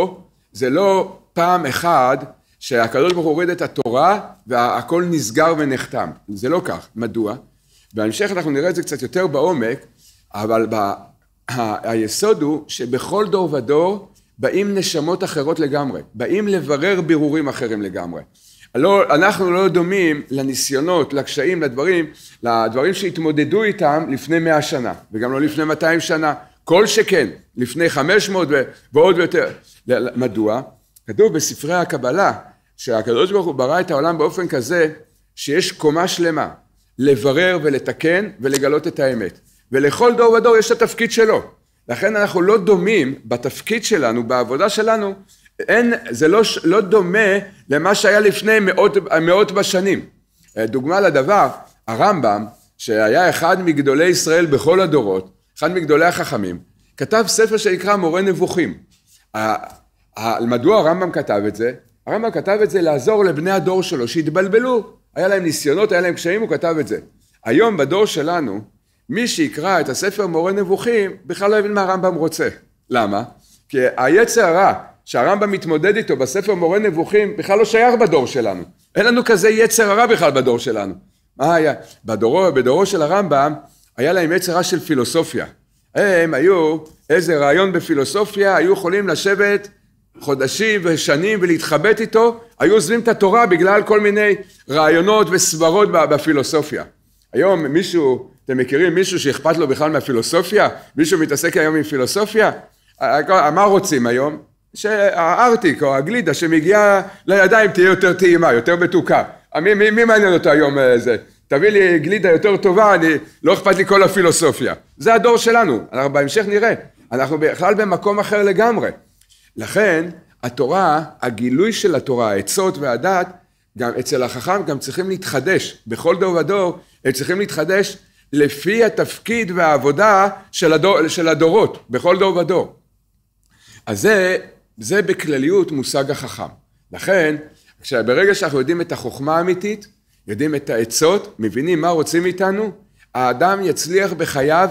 לא פעם אחד שהקדוש ברוך הוא הוריד את התורה והכל נסגר ונחתם. זה לא כך. מדוע? בהמשך אנחנו נראה את זה קצת יותר בעומק, אבל היסוד הוא שבכל דור ודור באים נשמות אחרות לגמרי, באים לברר בירורים אחרים לגמרי. אנחנו לא דומים לניסיונות, לקשיים, לדברים שהתמודדו איתם לפני 100 שנה, וגם לא לפני 200 שנה, כל שכן, לפני 500 ועוד יותר. מדוע? כתוב בספרי הקבלה, שהקדוש ברוך הוא ברא את העולם באופן כזה, שיש קומה שלמה, לברר ולתקן ולגלות את האמת. ולכל דור ודור יש את התפקיד שלו. לכן אנחנו לא דומים בתפקיד שלנו, בעבודה שלנו, זה לא דומה למה שהיה לפני מאות בשנים. דוגמה לדבר, הרמב"ם, שהיה אחד מגדולי ישראל בכל הדורות, אחד מגדולי החכמים, כתב ספר שנקרא מורה נבוכים. מדוע הרמב"ם כתב את זה? הרמב"ם כתב את זה לעזור לבני הדור שלו, שהתבלבלו, היה להם ניסיונות, היה להם קשיים, הוא כתב את זה. היום בדור שלנו, מי שיקרא את הספר מורה נבוכים, בכלל לא יבין מה הרמב"ם רוצה. למה? כי היצר הרע שהרמב"ם מתמודד איתו בספר מורה נבוכים, בכלל לא שייך בדור שלנו. אין לנו כזה יצר הרע בכלל בדור שלנו. מה היה? בדורו של הרמב"ם, היה להם יצר רע של פילוסופיה. הם היו, איזה רעיון בפילוסופיה, היו יכולים לשבת חודשים ושנים ולהתחבט איתו, היו עוזבים את התורה בגלל כל מיני רעיונות וסברות בפילוסופיה. היום אתם מכירים מישהו שאכפת לו בכלל מהפילוסופיה? מישהו מתעסק היום עם פילוסופיה? מה רוצים היום? שהארטיק או הגלידה שמגיעה לידיים תהיה יותר טעימה, יותר מתוקה. מי מעניין אותו היום זה? תביא לי גלידה יותר טובה, לא אכפת לי כל הפילוסופיה. זה הדור שלנו, אנחנו בהמשך נראה. אנחנו בכלל במקום אחר לגמרי. לכן התורה, הגילוי של התורה, העצות והדת, גם אצל החכם גם צריכים להתחדש. בכל דור ודור הם צריכים להתחדש לפי התפקיד והעבודה של הדורות, בכל דור ודור. אז זה בכלליות מושג החכם. לכן, ברגע שאנחנו יודעים את החוכמה האמיתית, יודעים את העצות, מבינים מה רוצים איתנו, האדם יצליח בחייו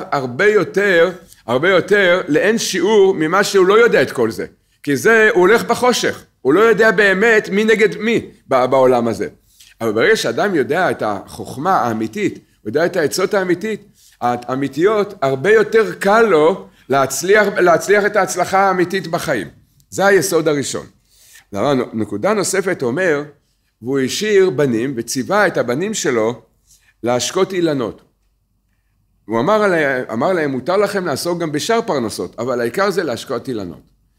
הרבה יותר לאין שיעור ממה שהוא לא יודע את כל זה. כי הוא הולך בחושך, הוא לא יודע באמת מי נגד מי בעולם הזה. אבל ברגע שאדם יודע את החוכמה האמיתית, הוא יודע את העצות האמיתיות, הרבה יותר קל לו להצליח את ההצלחה האמיתית בחיים. זה היסוד הראשון. נקודה נוספת אומר, והוא השאיר בנים וציווה את הבנים שלו להשקות אילנות. הוא אמר להם, מותר לכם לעסוק גם בשאר פרנסות, אבל העיקר זה להשקות אילנות.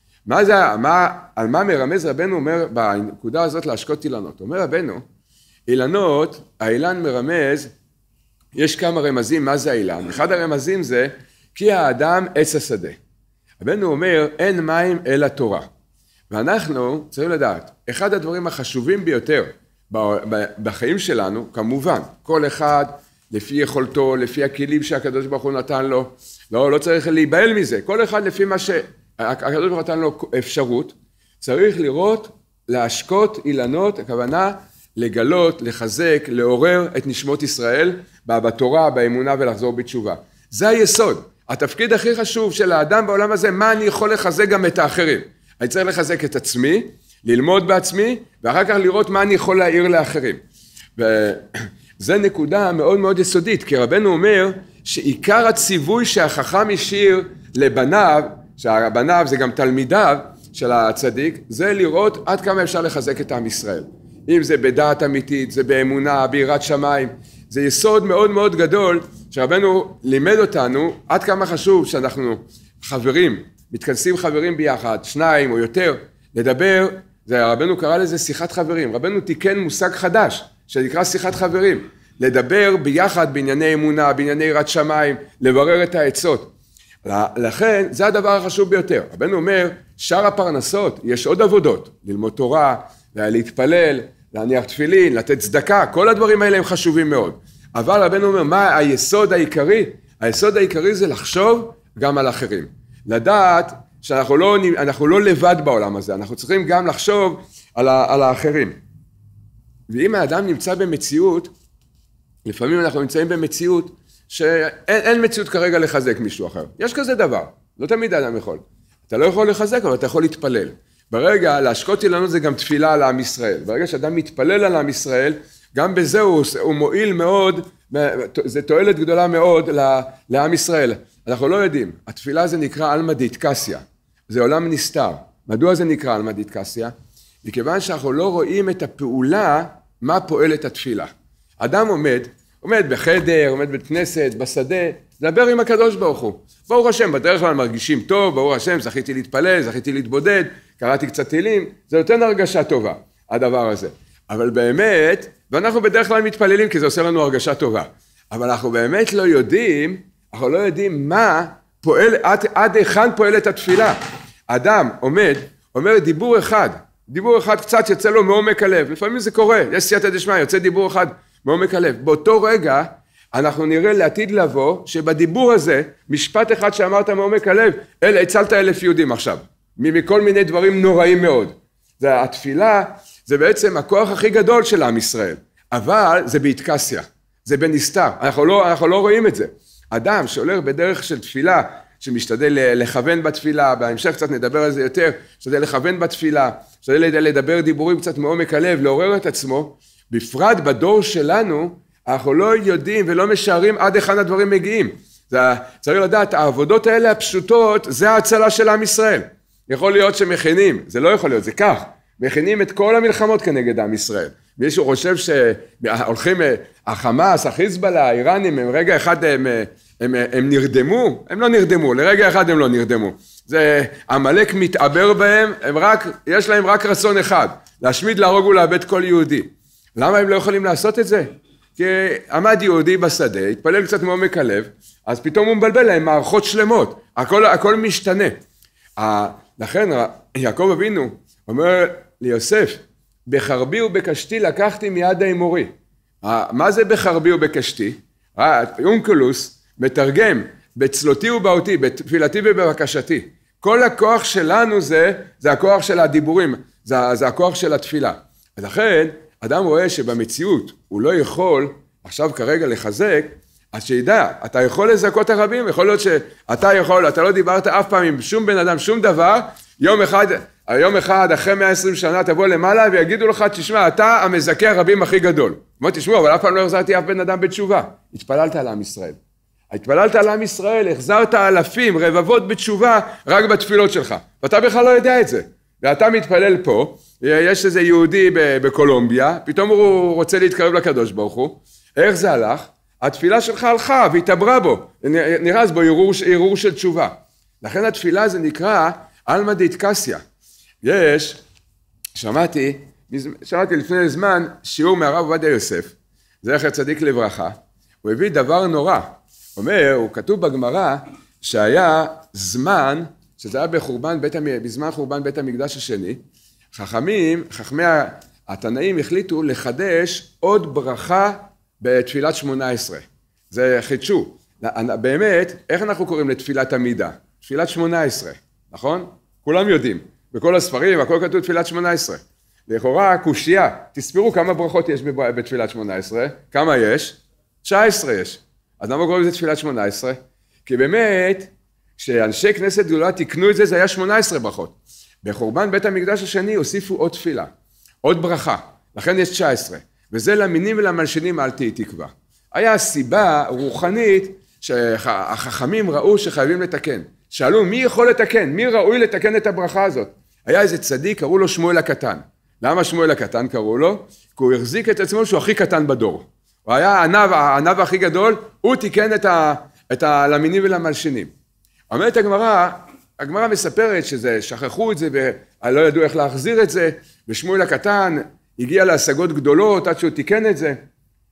על מה מרמז רבנו אומר בנקודה הזאת להשקות אילנות? אומר רבנו, אילנות, האילן מרמז, יש כמה רמזים מה זה האילן. אחד הרמזים זה, כי האדם עץ השדה. רבנו אומר, אין מים אלא תורה. ואנחנו צריכים לדעת, אחד הדברים החשובים ביותר בחיים שלנו, כמובן, כל אחד לפי יכולתו, לפי הכלים שהקדוש ברוך הוא נתן לו, לא צריך להיבהל מזה, כל אחד לפי מה שהקדוש ברוך הוא נתן לו אפשרות, צריך לראות, להשקות אילנות, הכוונה לגלות, לחזק, לעורר את נשמות ישראל, בתורה, באמונה ולחזור בתשובה. זה היסוד, התפקיד הכי חשוב של האדם בעולם הזה, מה אני יכול לחזק גם את האחרים. אני צריך לחזק את עצמי, ללמוד בעצמי, ואחר כך לראות מה אני יכול להעיר לאחרים. וזה נקודה מאוד מאוד יסודית, כי רבנו אומר שעיקר הציווי שהחכם השאיר לבניו, שהבניו זה גם תלמידיו של הצדיק, זה לראות עד כמה אפשר לחזק את עם ישראל. אם זה בדעת אמיתית, זה באמונה, ביראת שמיים, זה יסוד מאוד מאוד גדול, שרבנו לימד אותנו עד כמה חשוב שאנחנו חברים, מתכנסים חברים ביחד, שניים או יותר, לדבר, רבנו קרא לזה שיחת חברים, רבנו תיקן מושג חדש, שנקרא שיחת חברים, לדבר ביחד בענייני אמונה, בענייני יראת שמיים, לברר את העצות. לכן זה הדבר החשוב ביותר. רבנו אומר, שאר הפרנסות, יש עוד עבודות, ללמוד תורה, להתפלל, להניח תפילין, לתת צדקה, כל הדברים האלה הם חשובים מאוד. אבל רבנו אומר, מה היסוד העיקרי? היסוד העיקרי זה לחשוב גם על אחרים. לדעת שאנחנו לא לבד בעולם הזה, אנחנו צריכים גם לחשוב על האחרים. ואם האדם נמצא במציאות, לפעמים אנחנו נמצאים במציאות שאין מציאות כרגע לחזק מישהו אחר. יש כזה דבר, לא תמיד האדם יכול. אתה לא יכול לחזק, אבל אתה יכול להתפלל. ברגע, להשקות אילנות זה גם תפילה על עם ישראל. ברגע שאדם מתפלל על עם ישראל, גם בזה הוא מועיל מאוד, זה תועלת גדולה מאוד לעם ישראל. אנחנו לא יודעים, התפילה זה נקרא עלמא דיתקסיא, זה עולם נסתר. מדוע זה נקרא עלמא דיתקסיא? מכיוון שאנחנו לא רואים את הפעולה, מה פועלת התפילה. אדם עומד בחדר, עומד בית כנסת, בשדה, לדבר עם הקדוש ברוך הוא. ברוך השם, בדרך כלל מרגישים טוב, ברוך השם, זכיתי להתפלל, זכיתי להתבודד, קראתי קצת תהילים, זה נותן הרגשה טובה, הדבר הזה. אבל באמת, ואנחנו בדרך כלל מתפללים, כי זה עושה לנו הרגשה טובה. אבל אנחנו באמת לא יודעים מה פועל, עד היכן פועלת התפילה. אדם אומר דיבור אחד קצת יוצא לו מעומק הלב, לפעמים זה קורה, יש סייעתא דשמיא, יוצא דיבור אחד מעומק הלב. באותו רגע, אנחנו נראה לעתיד לבוא, שבדיבור הזה, משפט אחד שאמרת מעומק הלב, הצלת 1,000 יהודים עכשיו, מכל מיני דברים נוראים מאוד. התפילה, זה בעצם הכוח הכי גדול של עם ישראל, אבל זה בהתקסיה, זה בנסתר, אנחנו לא רואים את זה. אדם שהולך בדרך של תפילה, שמשתדל לכוון בתפילה, בהמשך קצת נדבר על זה יותר, משתדל לכוון בתפילה, משתדל לדבר דיבורים קצת מעומק הלב, לעורר את עצמו, בפרט בדור שלנו, אנחנו לא יודעים ולא משערים עד היכן הדברים מגיעים. צריך לדעת, העבודות האלה הפשוטות, זה ההצלה של עם ישראל. יכול להיות שמכינים, זה לא יכול להיות, זה כך, מכינים את כל המלחמות כנגד עם ישראל. מישהו חושב שהולכים, החמאס, החיזבאללה, האיראנים, הם רגע אחד הם נרדמו? הם לא נרדמו, לרגע אחד הם לא נרדמו. זה, עמלק מתעבר בהם, יש להם רק רצון אחד, להשמיד, להרוג ולאבד כל יהודי. למה הם לא יכולים לעשות את זה? כי עמד יהודי בשדה, התפלל קצת מעומק הלב, אז פתאום הוא מבלבל להם מערכות שלמות, הכל משתנה. לכן יעקב אבינו אומר ליוסף, בחרבי ובקשתי לקחתי מיד האמורי. מה זה בחרבי ובקשתי? אונקלוס מתרגם, בצלותי ובאותי, בתפילתי ובבקשתי. כל הכוח שלנו זה הכוח של הדיבורים, זה הכוח של התפילה. ולכן אדם רואה שבמציאות הוא לא יכול עכשיו כרגע לחזק, אז שידע, אתה יכול לזכות הרבים, יכול להיות אתה לא דיברת אף פעם עם שום בן אדם, שום דבר, יום אחד אחרי 120 שנה תבוא למעלה ויגידו לך, תשמע, אתה המזכה הרבים הכי גדול. אומר, תשמעו, אבל אף פעם לא החזרתי אף בן אדם בתשובה. התפללת על עם ישראל. התפללת על עם ישראל, החזרת אלפים, רבבות בתשובה, רק בתפילות שלך. ואתה בכלל לא יודע את זה. ואתה מתפלל פה, יש איזה יהודי בקולומביה, פתאום הוא רוצה להתקרב לקדוש ברוך הוא, איך זה הלך? התפילה שלך הלכה והתעברה בו, נראה בו ערעור של תשובה. לכן התפילה זה נקרא עלמא דאיטקסיא. שמעתי לפני זמן שיעור מהרב עובדיה יוסף, זכר צדיק לברכה, הוא הביא דבר נורא, הוא כתוב בגמרא שהיה זמן, שזה היה בזמן חורבן בית המקדש השני, חכמי התנאים החליטו לחדש עוד ברכה בתפילת 18. זה חידשו. באמת, איך אנחנו קוראים לתפילת עמידה? תפילת 18, נכון? כולם יודעים. בכל הספרים, הכל כתוב תפילת 18. לכאורה, קושייה. תספרו כמה ברכות יש בתפילת 18. כמה יש? 19 יש. אז למה קוראים לזה תפילת 18? כי באמת, כשאנשי כנסת גדולה תקנו את זה, זה היה 18 ברכות. בחורבן בית המקדש השני הוסיפו עוד תפילה, עוד ברכה. לכן יש 19. וזה למינים ולמלשינים אל תהי תקווה. היה סיבה רוחנית שהחכמים ראו שחייבים לתקן. שאלו מי יכול לתקן? מי ראוי לתקן את הברכה הזאת? היה איזה צדיק, קראו לו שמואל הקטן. למה שמואל הקטן קראו לו? כי הוא החזיק את עצמו שהוא הכי קטן בדור. הוא היה הענב הכי גדול, הוא תיקן את הלמינים ולמלשינים. אומרת הגמרא מספרת שזה, שכחו את זה ולא ידעו איך להחזיר את זה, ושמואל הקטן הגיע להשגות גדולות עד שהוא תיקן את זה.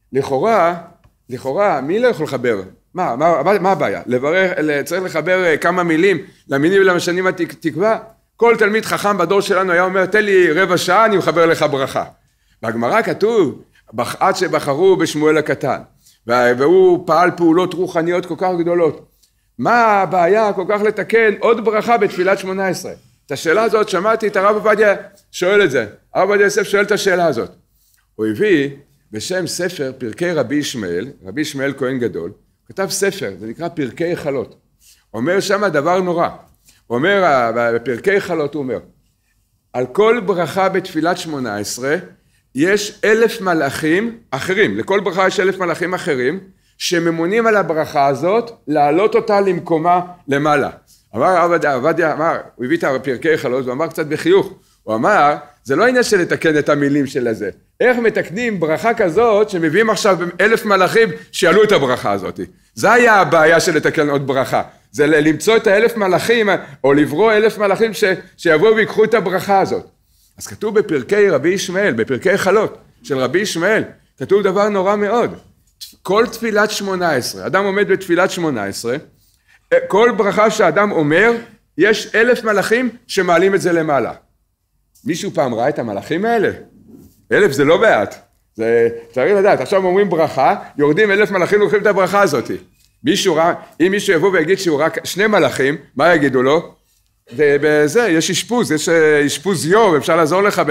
לכאורה, מי לא יכול לחבר? מה הבעיה? צריך לחבר כמה מילים למינים ולמשנים התקווה? כל תלמיד חכם בדור שלנו היה אומר, תן לי רבע שעה, אני מחבר לך ברכה. בהגמרא כתוב, עד שבחרו בשמואל הקטן, והוא פעל פעולות רוחניות כל כך גדולות. מה הבעיה כל כך לתקן עוד ברכה בתפילת 18? את השאלה הזאת שמעתי את הרב עובדיה שואל את זה. הרב עובדיה יוסף שואל את השאלה הזאת. הוא הביא בשם ספר פרקי רבי ישמעאל כהן גדול, כתב ספר, זה נקרא פרקי חלות. אומר שם דבר נורא. הוא אומר, בפרקי חלות הוא אומר, על כל ברכה בתפילת 18, יש 1,000 מלאכים אחרים, לכל ברכה יש 1,000 מלאכים אחרים, שממונים על הברכה הזאת, להעלות אותה למקומה למעלה. עובדיה אמר, הוא הביא את הפרקי חלות, הוא אמר קצת בחיוך, הוא אמר, זה לא עניין של לתקן את המילים של הזה, איך מתקנים ברכה כזאת, שמביאים עכשיו 1,000 מלאכים שיעלו את הברכה הזאת. זה היה הבעיה של לתקן עוד ברכה, זה למצוא את 1,000 מלאכים, או לברוא 1,000 מלאכים שיבואו ויקחו את הברכה הזאת. אז כתוב בפרקי רבי ישמעאל, בפרקי חלות של רבי ישמעאל, כתוב דבר נורא מאוד. כל תפילת 18, אדם עומד בתפילת 18, כל ברכה שאדם אומר, יש 1,000 מלאכים שמעלים את זה למעלה. מישהו פעם ראה את המלאכים האלה? 1,000 זה לא בעט. זה צריך לדעת, עכשיו אומרים ברכה, יורדים 1,000 מלאכים לוקחים את הברכה הזאת. אם מישהו יבוא ויגיד שהוא רק 2 מלאכים, מה יגידו לו? ובזה יש אשפוז, יש אשפוז יום, אפשר לעזור לך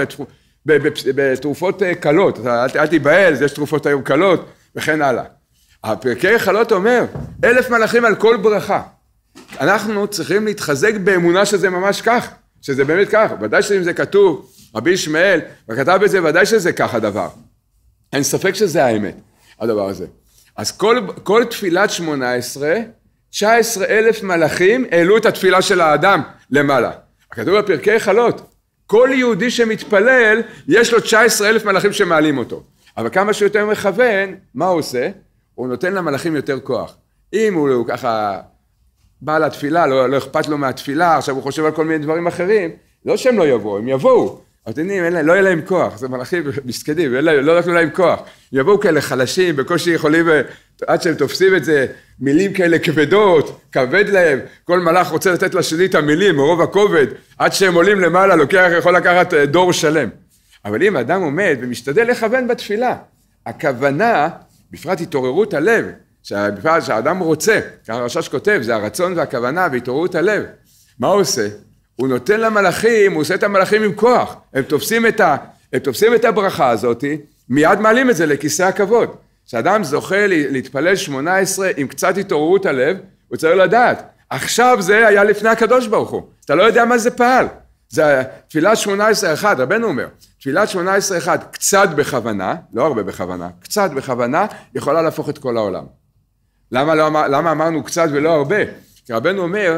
בתרופות קלות, אל תיבהל, יש תרופות היום קלות, וכן הלאה. הפרקי חלות אומר, 1,000 מלאכים על כל ברכה. אנחנו צריכים להתחזק באמונה שזה ממש כך, שזה באמת כך, ודאי שאם זה כתוב, רבי ישמעאל, וכתב בזה, ודאי שזה כך הדבר. אין ספק שזה האמת, הדבר הזה. אז כל תפילת 18, 19,000 מלאכים העלו את התפילה של האדם למעלה. הכתוב בפרקי חלות, כל יהודי שמתפלל, יש לו 19,000 מלאכים שמעלים אותו. אבל כמה שהוא יותר מכוון, מה הוא עושה? הוא נותן למלאכים יותר כוח. אם הוא ככה בא לתפילה, לא אכפת לו מהתפילה, עכשיו הוא חושב על כל מיני דברים אחרים, לא שהם לא יבואו, הם יבואו. אבל תדעים, לא יהיה להם כוח, זה מלאכים מסכנים, לא נתנו להם כוח. יבואו כאלה חלשים, בקושי יכולים, עד שהם תופסים את זה, מילים כאלה כבדות, כבד להם, כל מלאך רוצה לתת לשני את המילים, מרוב הכובד, עד שהם עולים למעלה, יכול לקחת דור שלם. אבל אם אדם עומד ומשתדל לכוון בתפילה, הכוונה, בפרט התעוררות הלב, בפרט שהאדם רוצה, ככה הרש"ש כותב, זה הרצון והכוונה והתעוררות הלב. מה הוא עושה? הוא נותן למלאכים, הוא עושה את המלאכים עם כוח. הם תופסים את הברכה הזאת, מיד מעלים את זה לכיסא הכבוד. כשאדם זוכה להתפלל 18 עם קצת התעוררות הלב, הוא צריך לדעת. עכשיו זה היה לפני הקדוש ברוך הוא. אתה לא יודע מה זה פעל. זה תפילת 18-1, רבנו אומר, תפילת 18-1 קצת בכוונה, לא הרבה בכוונה, קצת בכוונה, יכולה להפוך את כל העולם. למה אמרנו קצת ולא הרבה? כי רבנו אומר,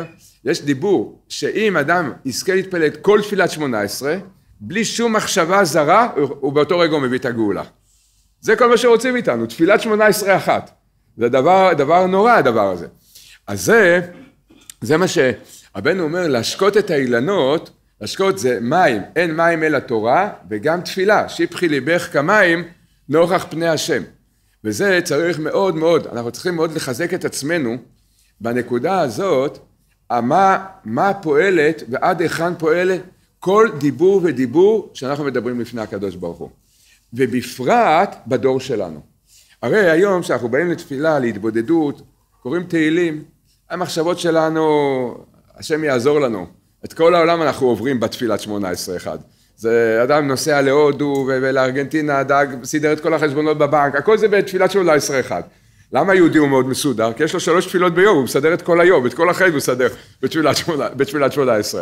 יש דיבור שאם אדם יזכה להתפלל את כל תפילת 18, בלי שום מחשבה זרה, הוא באותו רגע מביא את הגאולה. זה כל מה שרוצים איתנו, תפילת 18 אחת. זה דבר נורא הדבר הזה. אז זה מה שהבן אומר, להשקות את האילנות, להשקות זה מים, אין מים אל התורה, וגם תפילה, שיפחי ליבך כמים, נוכח פני השם. וזה צריך מאוד מאוד, אנחנו צריכים מאוד לחזק את עצמנו, בנקודה הזאת, מה פועלת ועד היכן פועלת כל דיבור ודיבור שאנחנו מדברים לפני הקדוש ברוך הוא. ובפרט בדור שלנו. הרי היום שאנחנו באים לתפילה, להתבודדות, קוראים תהילים, המחשבות שלנו, השם יעזור לנו. את כל העולם אנחנו עוברים בתפילת 18 אחד. זה אדם נוסע להודו ולארגנטינה, דאג, סידר את כל החשבונות בבנק, הכל זה בתפילת 18 אחד. למה יהודי הוא מאוד מסודר? כי יש לו 3 תפילות ביום, הוא מסדר את כל היום, את כל החיים הוא מסדר בתפילת 18.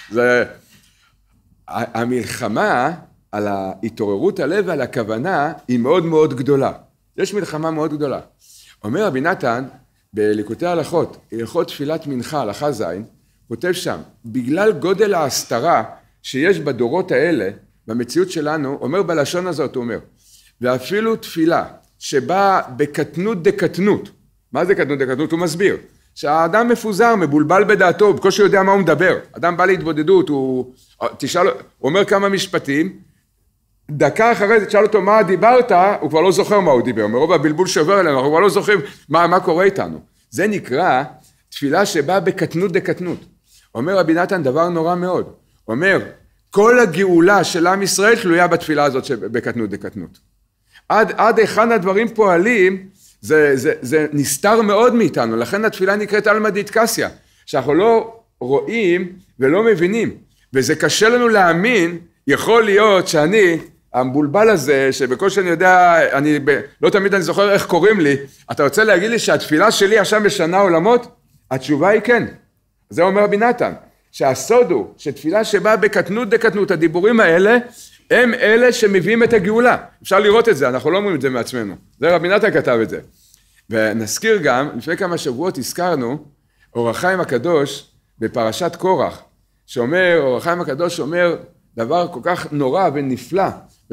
המלחמה על ההתעוררות הלב ועל הכוונה היא מאוד מאוד גדולה. יש מלחמה מאוד גדולה. אומר רבי נתן, בליקוטי הלכות, הלכות תפילת מנחה, הלכה ז', כותב שם, בגלל גודל ההסתרה שיש בדורות האלה, במציאות שלנו, אומר בלשון הזאת, הוא אומר, ואפילו תפילה שבאה בקטנות דקטנות, מה זה קטנות דקטנות? הוא מסביר, שהאדם מפוזר, מבולבל בדעתו, הוא בקושי יודע מה הוא מדבר, אדם בא להתבודדות, הוא אומר כמה משפטים, דקה אחרי זה תשאל אותו מה דיברת, הוא כבר לא זוכר מה הוא דיבר, מרוב הבלבול שעובר אלינו, אנחנו כבר לא זוכרים מה קורה איתנו. זה נקרא תפילה שבאה בקטנות דקטנות. אומר רבי נתן דבר נורא מאוד, אומר, כל הגאולה של עם ישראל תלויה בתפילה הזאת בקטנות דקטנות. עד היכן הדברים פועלים, זה נסתר מאוד מאיתנו, לכן התפילה נקראת עלמא דאיטקסיא, שאנחנו לא רואים ולא מבינים, וזה קשה לנו להאמין, יכול להיות שאני, המבולבל הזה, שבקושי אני יודע, לא תמיד אני זוכר איך קוראים לי, אתה רוצה להגיד לי שהתפילה שלי עכשיו משנה עולמות? התשובה היא כן. זה אומר רבי נתן, שהסוד הוא שתפילה שבאה בקטנות דקטנות, הדיבורים האלה, הם אלה שמביאים את הגאולה. אפשר לראות את זה, אנחנו לא אומרים את זה מעצמנו. זה רבי נתן כתב את זה. ונזכיר גם, לפני כמה שבועות הזכרנו, אור החיים הקדוש בפרשת קורח, שאומר, אור החיים הקדוש אומר דבר כל כך נורא ונפלא,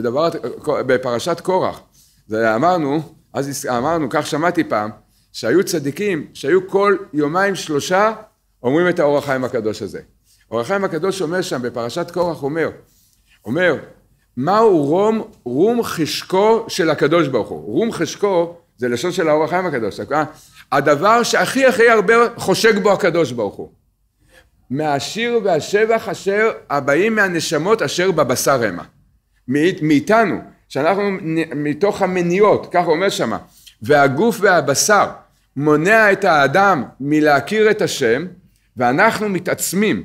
בפרשת קורח. זה אמרנו, כך שמעתי פעם, שהיו צדיקים, שהיו כל יומיים 3, אומרים את האור החיים הקדוש הזה. אור החיים הקדוש אומר שם, בפרשת קורח אומר, מהו רום חשקו של הקדוש ברוך הוא? רום חשקו זה לשון של האור החיים הקדוש. הדבר שהכי הרבה חושק בו הקדוש ברוך הוא. מהשיר והשבח אשר הבאים מהנשמות אשר בבשר המה. מאיתנו, שאנחנו מתוך המניות, כך אומר שמה, והגוף והבשר מונע את האדם מלהכיר את השם, ואנחנו מתעצמים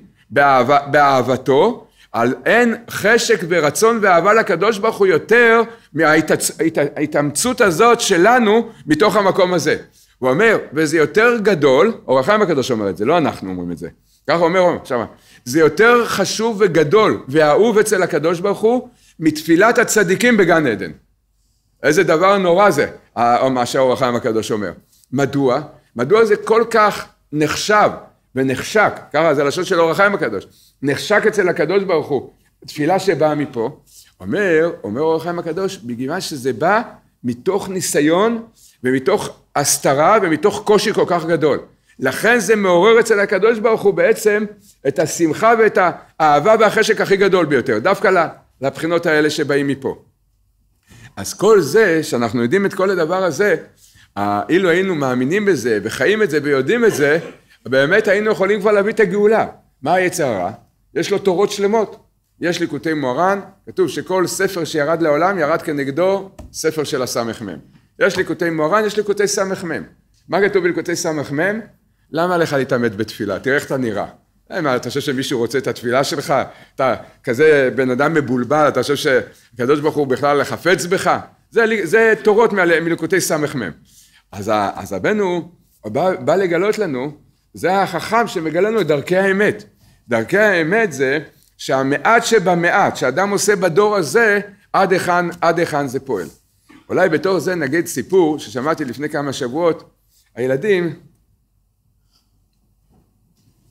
באהבתו, על אין חשק ורצון ואהבה לקדוש ברוך הוא יותר מההתאמצות הזאת שלנו מתוך המקום הזה. הוא אומר, וזה יותר גדול, אור החיים הקדוש אומר את זה, לא אנחנו אומרים את זה. ככה אומר, שמה, זה יותר חשוב וגדול ואהוב אצל הקדוש ברוך הוא מתפילת הצדיקים בגן עדן. איזה דבר נורא זה, מה שהאור החיים הקדוש אומר. מדוע? מדוע זה כל כך נחשב ונחשק, ככה זה לשון של אור החיים הקדוש, נחשק אצל הקדוש ברוך הוא, תפילה שבאה מפה, אומר אור החיים הקדוש, בגלל שזה בא מתוך ניסיון ומתוך הסתרה ומתוך קושי כל כך גדול. לכן זה מעורר אצל הקדוש ברוך הוא בעצם את השמחה ואת האהבה והחשק הכי גדול ביותר, דווקא לבחינות האלה שבאים מפה. אז כל זה, שאנחנו יודעים את כל הדבר הזה, אילו היינו מאמינים בזה וחיים את זה ויודעים את זה, באמת היינו יכולים כבר להביא את הגאולה. מה היצר הרע? יש לו תורות שלמות. יש ליקוטי מוהר"ן, כתוב שכל ספר שירד לעולם ירד כנגדו ספר של הסמ"ם. יש ליקוטי מוהר"ן, יש ליקוטי סמ"ם. מה כתוב בליקוטי סמ"ם? למה לך להתעמת בתפילה? תראה איך אתה נראה. אתה חושב שמישהו רוצה את התפילה שלך? אתה כזה בן אדם מבולבל, אתה חושב שהקדוש ברוך הוא בכלל לחפץ בך? זה תורות מליקוטי סמ"ם. אז הבנו בא לגלות לנו, זה החכם שמגלה לנו את דרכי האמת. דרכי האמת זה שהמעט שבמעט, שאדם עושה בדור הזה, עד היכן זה פועל. אולי בתור זה נגיד סיפור ששמעתי לפני כמה שבועות, הילדים,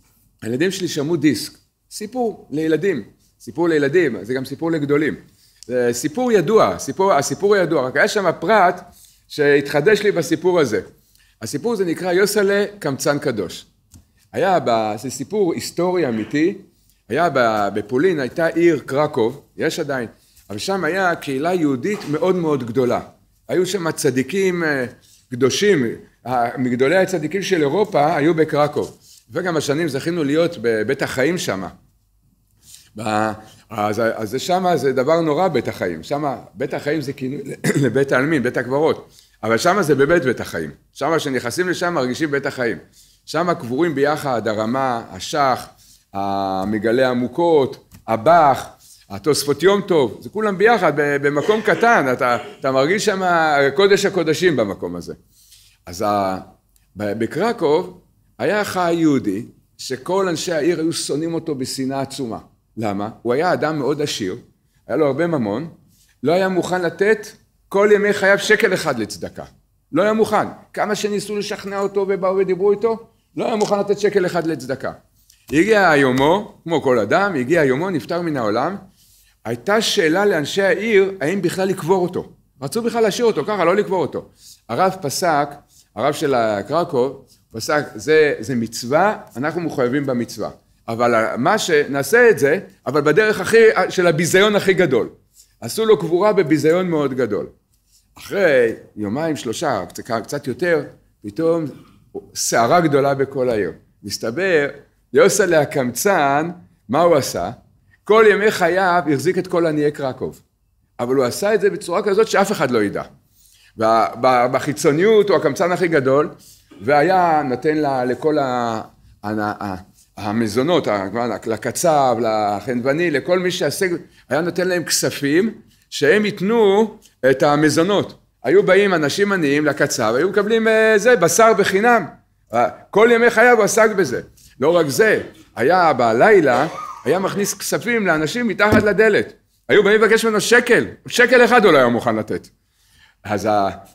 הילדים שלי שמעו דיסק, סיפור לילדים, זה גם סיפור לגדולים. זה סיפור ידוע, הסיפור הידוע, רק היה שם פרט שהתחדש לי בסיפור הזה. הסיפור זה נקרא יוסלה קמצן קדוש. זה סיפור היסטורי אמיתי, היה בפולין, הייתה עיר קרקוב, יש עדיין, אבל שם היה קהילה יהודית מאוד מאוד גדולה. היו שם צדיקים קדושים, מגדולי הצדיקים של אירופה היו בקרקוב. וגם השנים זכינו להיות בבית החיים שם. אז שם זה דבר נורא בית החיים. שם בית החיים זה כינוי לבית העלמין, בית הקברות. אבל שם זה בית החיים. שם כשנכנסים לשם מרגישים בית החיים. שם קבורים ביחד הרמה, השח, המגלי עמוקות, הבח, התוספות יום טוב. זה כולם ביחד במקום קטן. אתה מרגיש שם קודש הקודשים במקום הזה. אז בקרקוב היה חי יהודי שכל אנשי העיר היו שונאים אותו בשנאה עצומה. למה? הוא היה אדם מאוד עשיר, היה לו הרבה ממון, לא היה מוכן לתת כל ימי חייו שקל אחד לצדקה. לא היה מוכן. כמה שניסו לשכנע אותו ובאו ודיברו איתו, לא היה מוכן לתת שקל אחד לצדקה. הגיע היומו, כמו כל אדם, הגיע היומו, נפטר מן העולם. הייתה שאלה לאנשי העיר, האם בכלל לקבור אותו. רצו בכלל להשאיר אותו, ככה, לא לקבור אותו. הרב פסק, הרב של קרקוב, פסק, זה מצווה, אנחנו מחויבים במצווה. אבל מה שנעשה את זה, אבל בדרך של הביזיון הכי גדול. עשו לו קבורה בביזיון מאוד גדול. אחרי יומיים, שלושה, קצת יותר, פתאום שערה גדולה בכל העיר. מסתבר, יוסלה הקמצן, מה הוא עשה? כל ימי חייו החזיק את כל עניי קרקוב. אבל הוא עשה את זה בצורה כזאת שאף אחד לא ידע. בחיצוניות הוא הקמצן הכי גדול, והיה נותן לכל המזונות, לקצב, לחנווני, לכל מי שעסק, היה נותן להם כספים שהם ייתנו את המזונות. היו באים אנשים עניים לקצב, היו מקבלים בשר בחינם. כל ימי חייו הוא עסק בזה. לא רק זה, היה בלילה, היה מכניס כספים לאנשים מתחת לדלת. היו באים לבקש ממנו שקל אחד הוא לא היה מוכן לתת. אז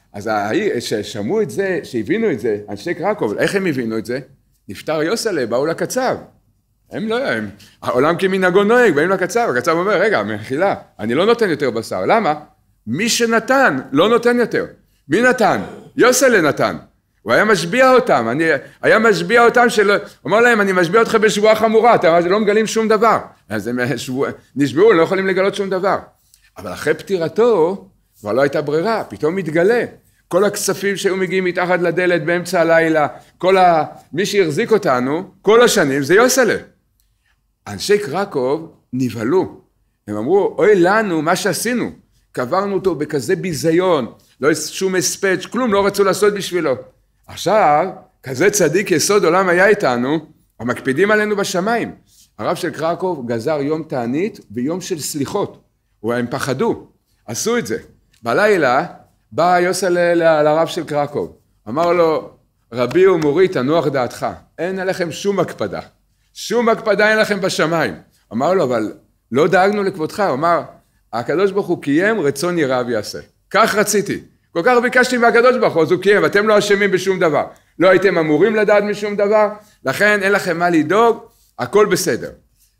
ששמעו את זה, שהבינו את זה, אנשי קרקוב, איך הם הבינו את זה? נפטר יוסלה, באו לקצב. הם לא, העולם כמנהגו נוהג, באים לקצב, הקצב אומר, רגע, מחילה, אני לא נותן יותר בשר. למה? מי שנתן, לא נותן יותר. מי נתן? יוסלה נתן. הוא היה משביע אותם, היה משביע אותם אומר להם, אני משביע אותך בשבועה חמורה, אתם לא מגלים שום דבר. אז הם נשבעו, לא יכולים לגלות שום דבר. אבל אחרי פטירתו, כבר לא הייתה ברירה, פתאום מתגלה. כל הכספים שהיו מגיעים מתחת לדלת באמצע הלילה, מי שהחזיק אותנו, כל השנים זה יוסלה. אנשי קרקוב נבהלו. הם אמרו, אוי לנו מה שעשינו. קברנו אותו בכזה ביזיון, לא שום הספד, כלום לא רצו לעשות בשבילו. עכשיו, כזה צדיק יסוד עולם היה איתנו, המקפידים עלינו בשמיים. הרב של קרקוב גזר יום תענית ויום של סליחות. הם פחדו, עשו את זה. בלילה בא יוסלה לרב של קרקוב, אמר לו, רבי ומורי תנוח דעתך, אין עליכם שום הקפדה, שום הקפדה אין לכם בשמיים. אמר לו, אבל לא דאגנו לכבודך, הוא אמר, הקדוש ברוך הוא קיים רצון יראה ויעשה. כך רציתי, כל כך ביקשתי מהקדוש ברוך הוא, אז הוא קיים, אתם לא אשמים בשום דבר, לא הייתם אמורים לדעת משום דבר, לכן אין לכם מה לדאוג, הכל בסדר.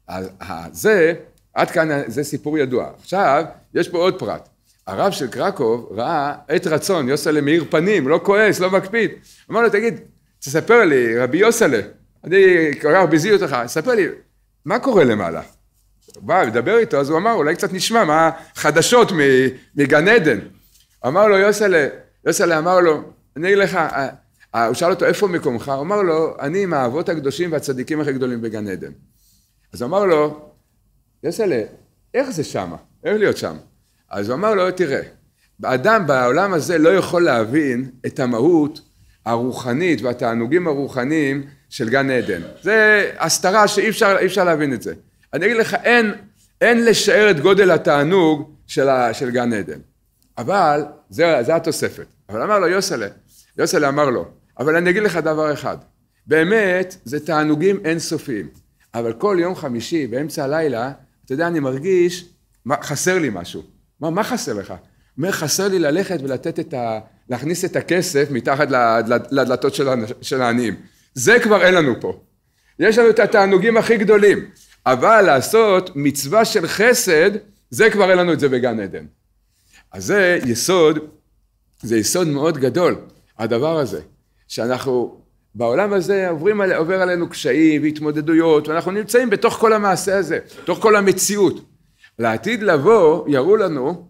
זה, עד כאן זה סיפור ידוע. עכשיו, יש פה עוד פרט. הרב של קרקוב ראה את רצון, יוסלה מאיר פנים, לא כועס, לא מקפיד. אמר לו, תגיד, תספר לי, רבי יוסלה, אני קורא ביזי אותך, תספר לי, מה קורה למעלה? בא, לדבר איתו, אז הוא אמר, אולי קצת נשמע, מה חדשות מגן עדן. אמר לו, יוסלה אמר לו, אני אגיד לך, הוא שאל אותו, איפה מקומך? הוא אמר לו, אני עם האבות הקדושים והצדיקים הכי גדולים בגן עדן. אז הוא אמר לו, יוסלה, איך זה שמה? איך להיות שם? אז הוא אמר לו, תראה, האדם בעולם הזה לא יכול להבין את המהות הרוחנית והתענוגים הרוחניים של גן עדן. זה הסתרה שאי אפשר להבין את זה. אני אגיד לך, אין לשער את גודל התענוג של גן עדן. אבל, זה התוספת. אבל אמר לו יוסלה אמר לו, אבל אני אגיד לך דבר אחד, באמת זה תענוגים אינסופיים, אבל כל יום חמישי באמצע הלילה, אתה יודע, אני מרגיש, חסר לי משהו. מה חסר לך? אומר, חסר לי ללכת ולתת להכניס את הכסף מתחת לדלתות של העניים. זה כבר אין לנו פה. יש לנו את התענוגים הכי גדולים, אבל לעשות מצווה של חסד, זה כבר אין לנו את זה בגן עדן. אז זה יסוד מאוד גדול, הדבר הזה, שאנחנו בעולם הזה עובר עלינו קשיים והתמודדויות, ואנחנו נמצאים בתוך כל המעשה הזה, בתוך כל המציאות. לעתיד לבוא יראו לנו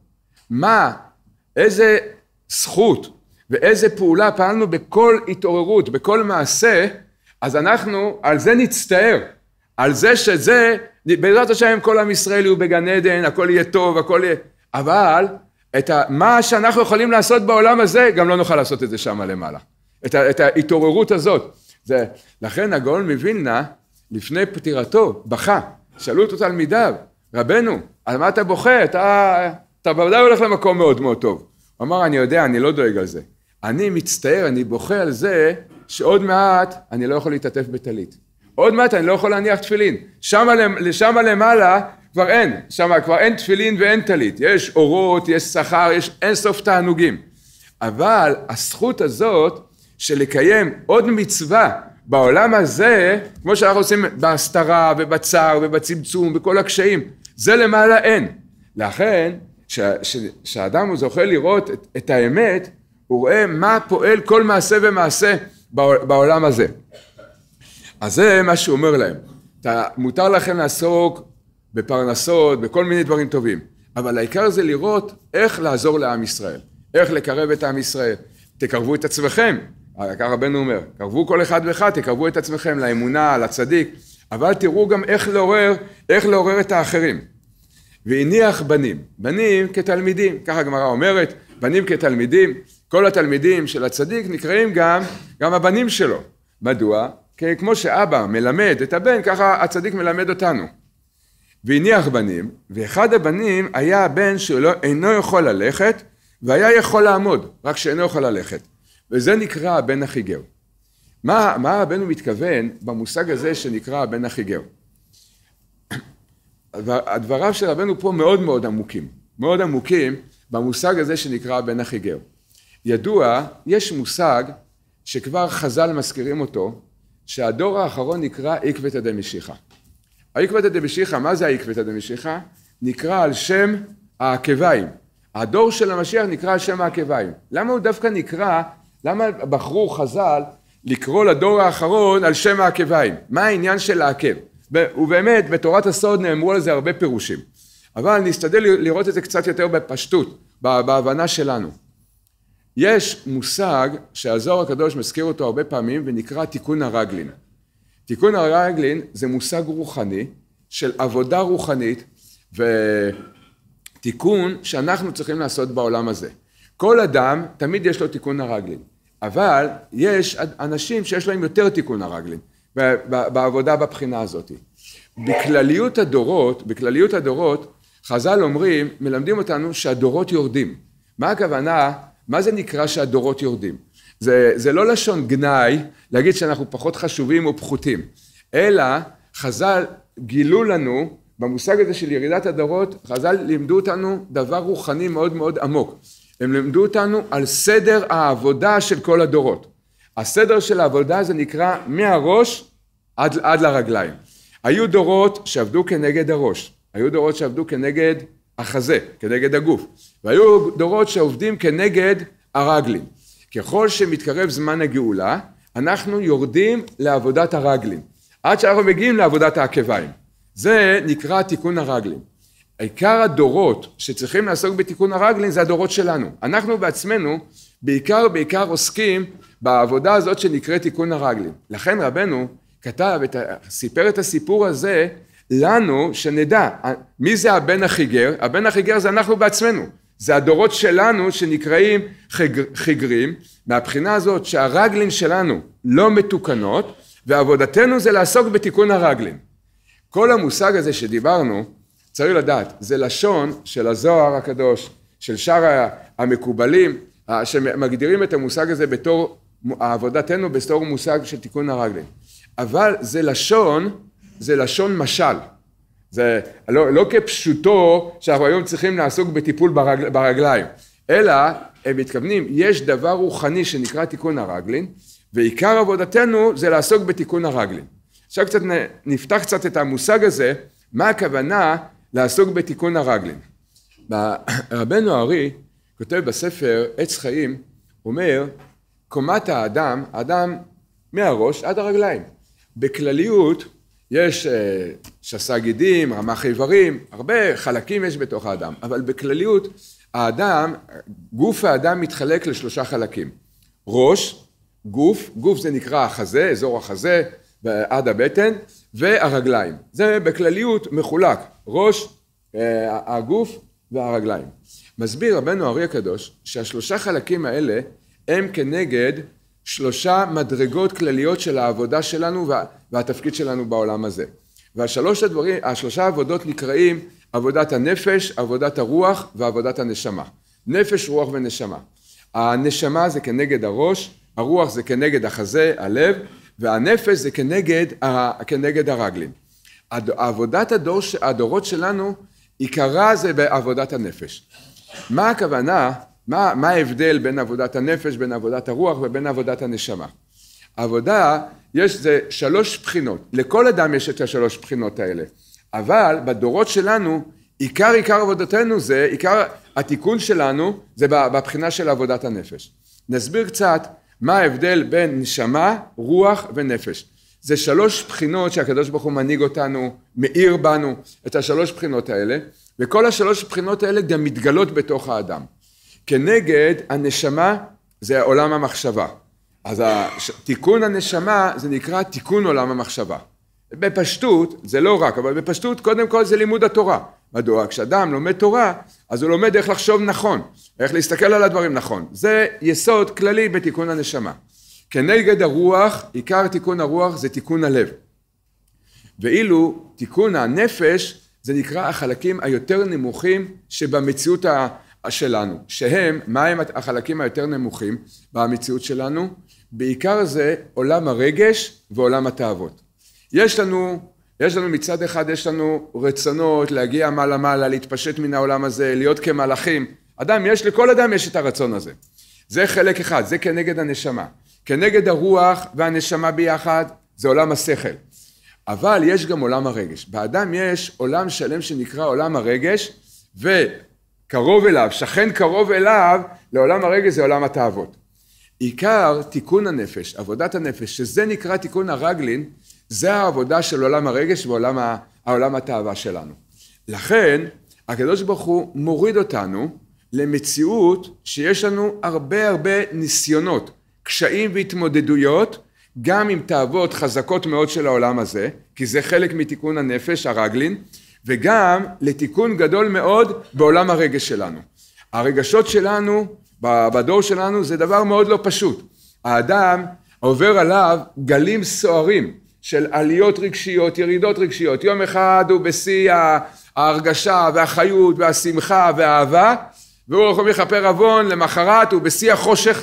איזה זכות ואיזה פעולה פעלנו בכל התעוררות, בכל מעשה, אז אנחנו על זה נצטער, על זה שזה, בעזרת השם כל עם ישראל יהיו בגן עדן, הכל יהיה טוב, הכל יהיה, אבל מה שאנחנו יכולים לעשות בעולם הזה, גם לא נוכל לעשות את זה שם למעלה. את ההתעוררות הזאת. לכן הגאון מווילנה, לפני פטירתו, בכה, שאלו אותו תלמידיו, רבנו, על מה אתה בוכה? אתה בוודאי הולך למקום מאוד מאוד טוב. הוא אמר, אני יודע, אני לא דואג על זה. אני מצטער, אני בוכה על זה, שעוד מעט אני לא יכול להתעטף בטלית. עוד מעט אני לא יכול להניח תפילין. שם למעלה כבר אין תפילין ואין טלית. יש אורות, יש שכר, יש אין סוף תענוגים. אבל הזכות הזאת, של לקיים עוד מצווה בעולם הזה, כמו שאנחנו עושים בהסתרה ובצער ובצמצום ובכל הקשיים, זה למעלה אין. לכן, כשאדם הוא זוכה לראות את האמת, הוא רואה מה פועל כל מעשה ומעשה בעולם הזה. אז זה מה שהוא אומר להם. מותר לכם לעסוק בפרנסות, בכל מיני דברים טובים, אבל העיקר זה לראות איך לעזור לעם ישראל, איך לקרב את עם ישראל. תקרבו את עצמכם. כך רבנו אומר, קרבו כל אחד ואחד, תקרבו את עצמכם לאמונה, לצדיק, אבל תראו גם איך לעורר את האחרים. והניח בנים כתלמידים, ככה הגמרא אומרת, בנים כתלמידים, כל התלמידים של הצדיק נקראים גם הבנים שלו. מדוע? כי כמו שאבא מלמד את הבן, ככה הצדיק מלמד אותנו. והניח בנים, ואחד הבנים היה הבן שאינו יכול ללכת, והיה יכול לעמוד, רק שאינו יכול ללכת. וזה נקרא הבן החיגר. מה הבן הוא מתכוון במושג הזה שנקרא הבן החיגר? הדבריו של רבנו פה מאוד מאוד עמוקים. מאוד עמוקים במושג הזה שנקרא הבן החיגר. ידוע, יש מושג שכבר חז"ל מזכירים אותו, שהדור האחרון נקרא עקבתא דמשיחא. העקבתא דמשיחא, מה זה העקבתא דמשיחא? נקרא על שם העקביים. הדור של המשיח נקרא על שם העקביים. למה הוא דווקא נקרא, למה בחרו חז"ל לקרוא לדור האחרון על שם העקביים? מה העניין של העקב? ובאמת, בתורת הסוד נאמרו על זה הרבה פירושים. אבל נשתדל לראות את זה קצת יותר בפשטות, בהבנה שלנו. יש מושג שהזוהר הקדוש מזכיר אותו הרבה פעמים ונקרא תיקון הרגלין. תיקון הרגלין זה מושג רוחני של עבודה רוחנית ותיקון שאנחנו צריכים לעשות בעולם הזה. כל אדם תמיד יש לו תיקון הרגלין, אבל יש אנשים שיש להם יותר תיקון הרגלין בעבודה בבחינה הזאת. בכלליות הדורות, חז"ל אומרים, מלמדים אותנו שהדורות יורדים. מה הכוונה? מה זה נקרא שהדורות יורדים? זה לא לשון גנאי להגיד שאנחנו פחות חשובים או פחותים, אלא חז"ל גילו לנו במושג הזה של ירידת הדורות, חז"ל לימדו אותנו דבר רוחני מאוד מאוד עמוק. הם לימדו אותנו על סדר העבודה של כל הדורות. הסדר של העבודה זה נקרא מהראש עד לרגליים. היו דורות שעבדו כנגד הראש, היו דורות שעבדו כנגד החזה, כנגד הגוף, והיו דורות שעובדים כנגד הרגלים. ככל שמתקרב זמן הגאולה, אנחנו יורדים לעבודת הרגלים, עד שאנחנו מגיעים לעבודת העקביים. זה נקרא תיקון הרגלים. עיקר הדורות שצריכים לעסוק בתיקון הרגלים זה הדורות שלנו. אנחנו בעצמנו בעיקר עוסקים בעבודה הזאת שנקראת תיקון הרגלים. לכן רבנו סיפר את הסיפור הזה לנו שנדע מי זה הבן החיגר. הבן החיגר זה אנחנו בעצמנו. זה הדורות שלנו שנקראים חיגרים, מהבחינה הזאת שהרגלים שלנו לא מתוקנות, ועבודתנו זה לעסוק בתיקון הרגלים. כל המושג הזה שדיברנו, צריך לדעת, זה לשון של הזוהר הקדוש, של שאר המקובלים, שמגדירים את המושג הזה בתור עבודתנו, בתור מושג של תיקון הרגלים. אבל זה לשון משל. זה לא כפשוטו שאנחנו היום צריכים לעסוק בטיפול ברגליים, אלא הם מתכוונים, יש דבר רוחני שנקרא תיקון הרגלין, ועיקר עבודתנו זה לעסוק בתיקון הרגלין. עכשיו נפתח קצת את המושג הזה, מה הכוונה לעסוק בתיקון הרגלין. רבנו הארי כותב בספר עץ חיים, אומר, קומת האדם מהראש עד הרגליים. בכלליות יש שס"ה גידים, רמ"ח איברים, הרבה חלקים יש בתוך האדם, אבל בכלליות גוף האדם מתחלק לשלושה חלקים. ראש, גוף זה נקרא החזה, אזור החזה עד הבטן, והרגליים. זה בכלליות מחולק, ראש, הגוף והרגליים. מסביר רבנו הארי הקדוש שהשלושה חלקים האלה הם כנגד שלושה מדרגות כלליות של העבודה שלנו והתפקיד שלנו בעולם הזה. והשלושה עבודות נקראים עבודת הנפש, עבודת הרוח ועבודת הנשמה. נפש, רוח ונשמה. הנשמה זה כנגד הראש, הרוח זה כנגד החזה, הלב, והנפש זה כנגד הרגלים. עבודת הדורות שלנו, עיקרה זה בעבודת הנפש. מה הכוונה? מה ההבדל בין עבודת הנפש, בין עבודת הרוח ובין עבודת הנשמה? עבודה, זה 3 בחינות. לכל אדם יש את 3 בחינות האלה. אבל בדורות שלנו, עיקר עבודתנו עיקר התיקון שלנו, זה בבחינה של עבודת הנפש. נסביר קצת מה ההבדל בין נשמה, רוח ונפש. זה 3 בחינות שהקדוש ברוך הוא מנהיג אותנו, מאיר בנו את 3 בחינות האלה, וכל 3 בחינות האלה גם מתגלות בתוך האדם. כנגד הנשמה זה עולם המחשבה. אז תיקון הנשמה זה נקרא תיקון עולם המחשבה. בפשטות, זה לא רק, אבל בפשטות קודם כל זה לימוד התורה. מדוע? כשאדם לומד תורה, אז הוא לומד איך לחשוב נכון, איך להסתכל על הדברים נכון. זה יסוד כללי בתיקון הנשמה. כנגד הרוח, עיקר תיקון הרוח זה תיקון הלב. ואילו תיקון הנפש זה נקרא החלקים היותר נמוכים שבמציאות שלנו. מה הם החלקים היותר נמוכים במציאות שלנו? בעיקר זה עולם הרגש ועולם התאוות. יש לנו מצד אחד, יש לנו רצונות להגיע מעלה, להתפשט מן העולם הזה, להיות כמלאכים. לכל אדם יש את הרצון הזה. זה חלק אחד, זה כנגד הנשמה. כנגד הרוח והנשמה ביחד, זה עולם השכל. אבל יש גם עולם הרגש. באדם יש עולם שלם שנקרא עולם הרגש, וקרוב אליו, שכן קרוב אליו, לעולם הרגש זה עולם התאוות. עיקר תיקון הנפש, עבודת הנפש, שזה נקרא תיקון הרגלין, זה העבודה של עולם הרגש ועולם התאווה שלנו. לכן, הקדוש ברוך הוא מוריד אותנו למציאות שיש לנו הרבה ניסיונות, קשיים והתמודדויות, גם עם תאוות חזקות מאוד של העולם הזה, כי זה חלק מתיקון הנפש, הרגלין, וגם לתיקון גדול מאוד בעולם הרגש שלנו. הרגשות שלנו, בדור שלנו, זה דבר מאוד לא פשוט. האדם עובר עליו גלים סוערים של עליות רגשיות, ירידות רגשיות. יום אחד הוא בשיא ההרגשה והחיות והשמחה והאהבה, והוא יכול לכפר עוון, למחרת הוא בשיא החושך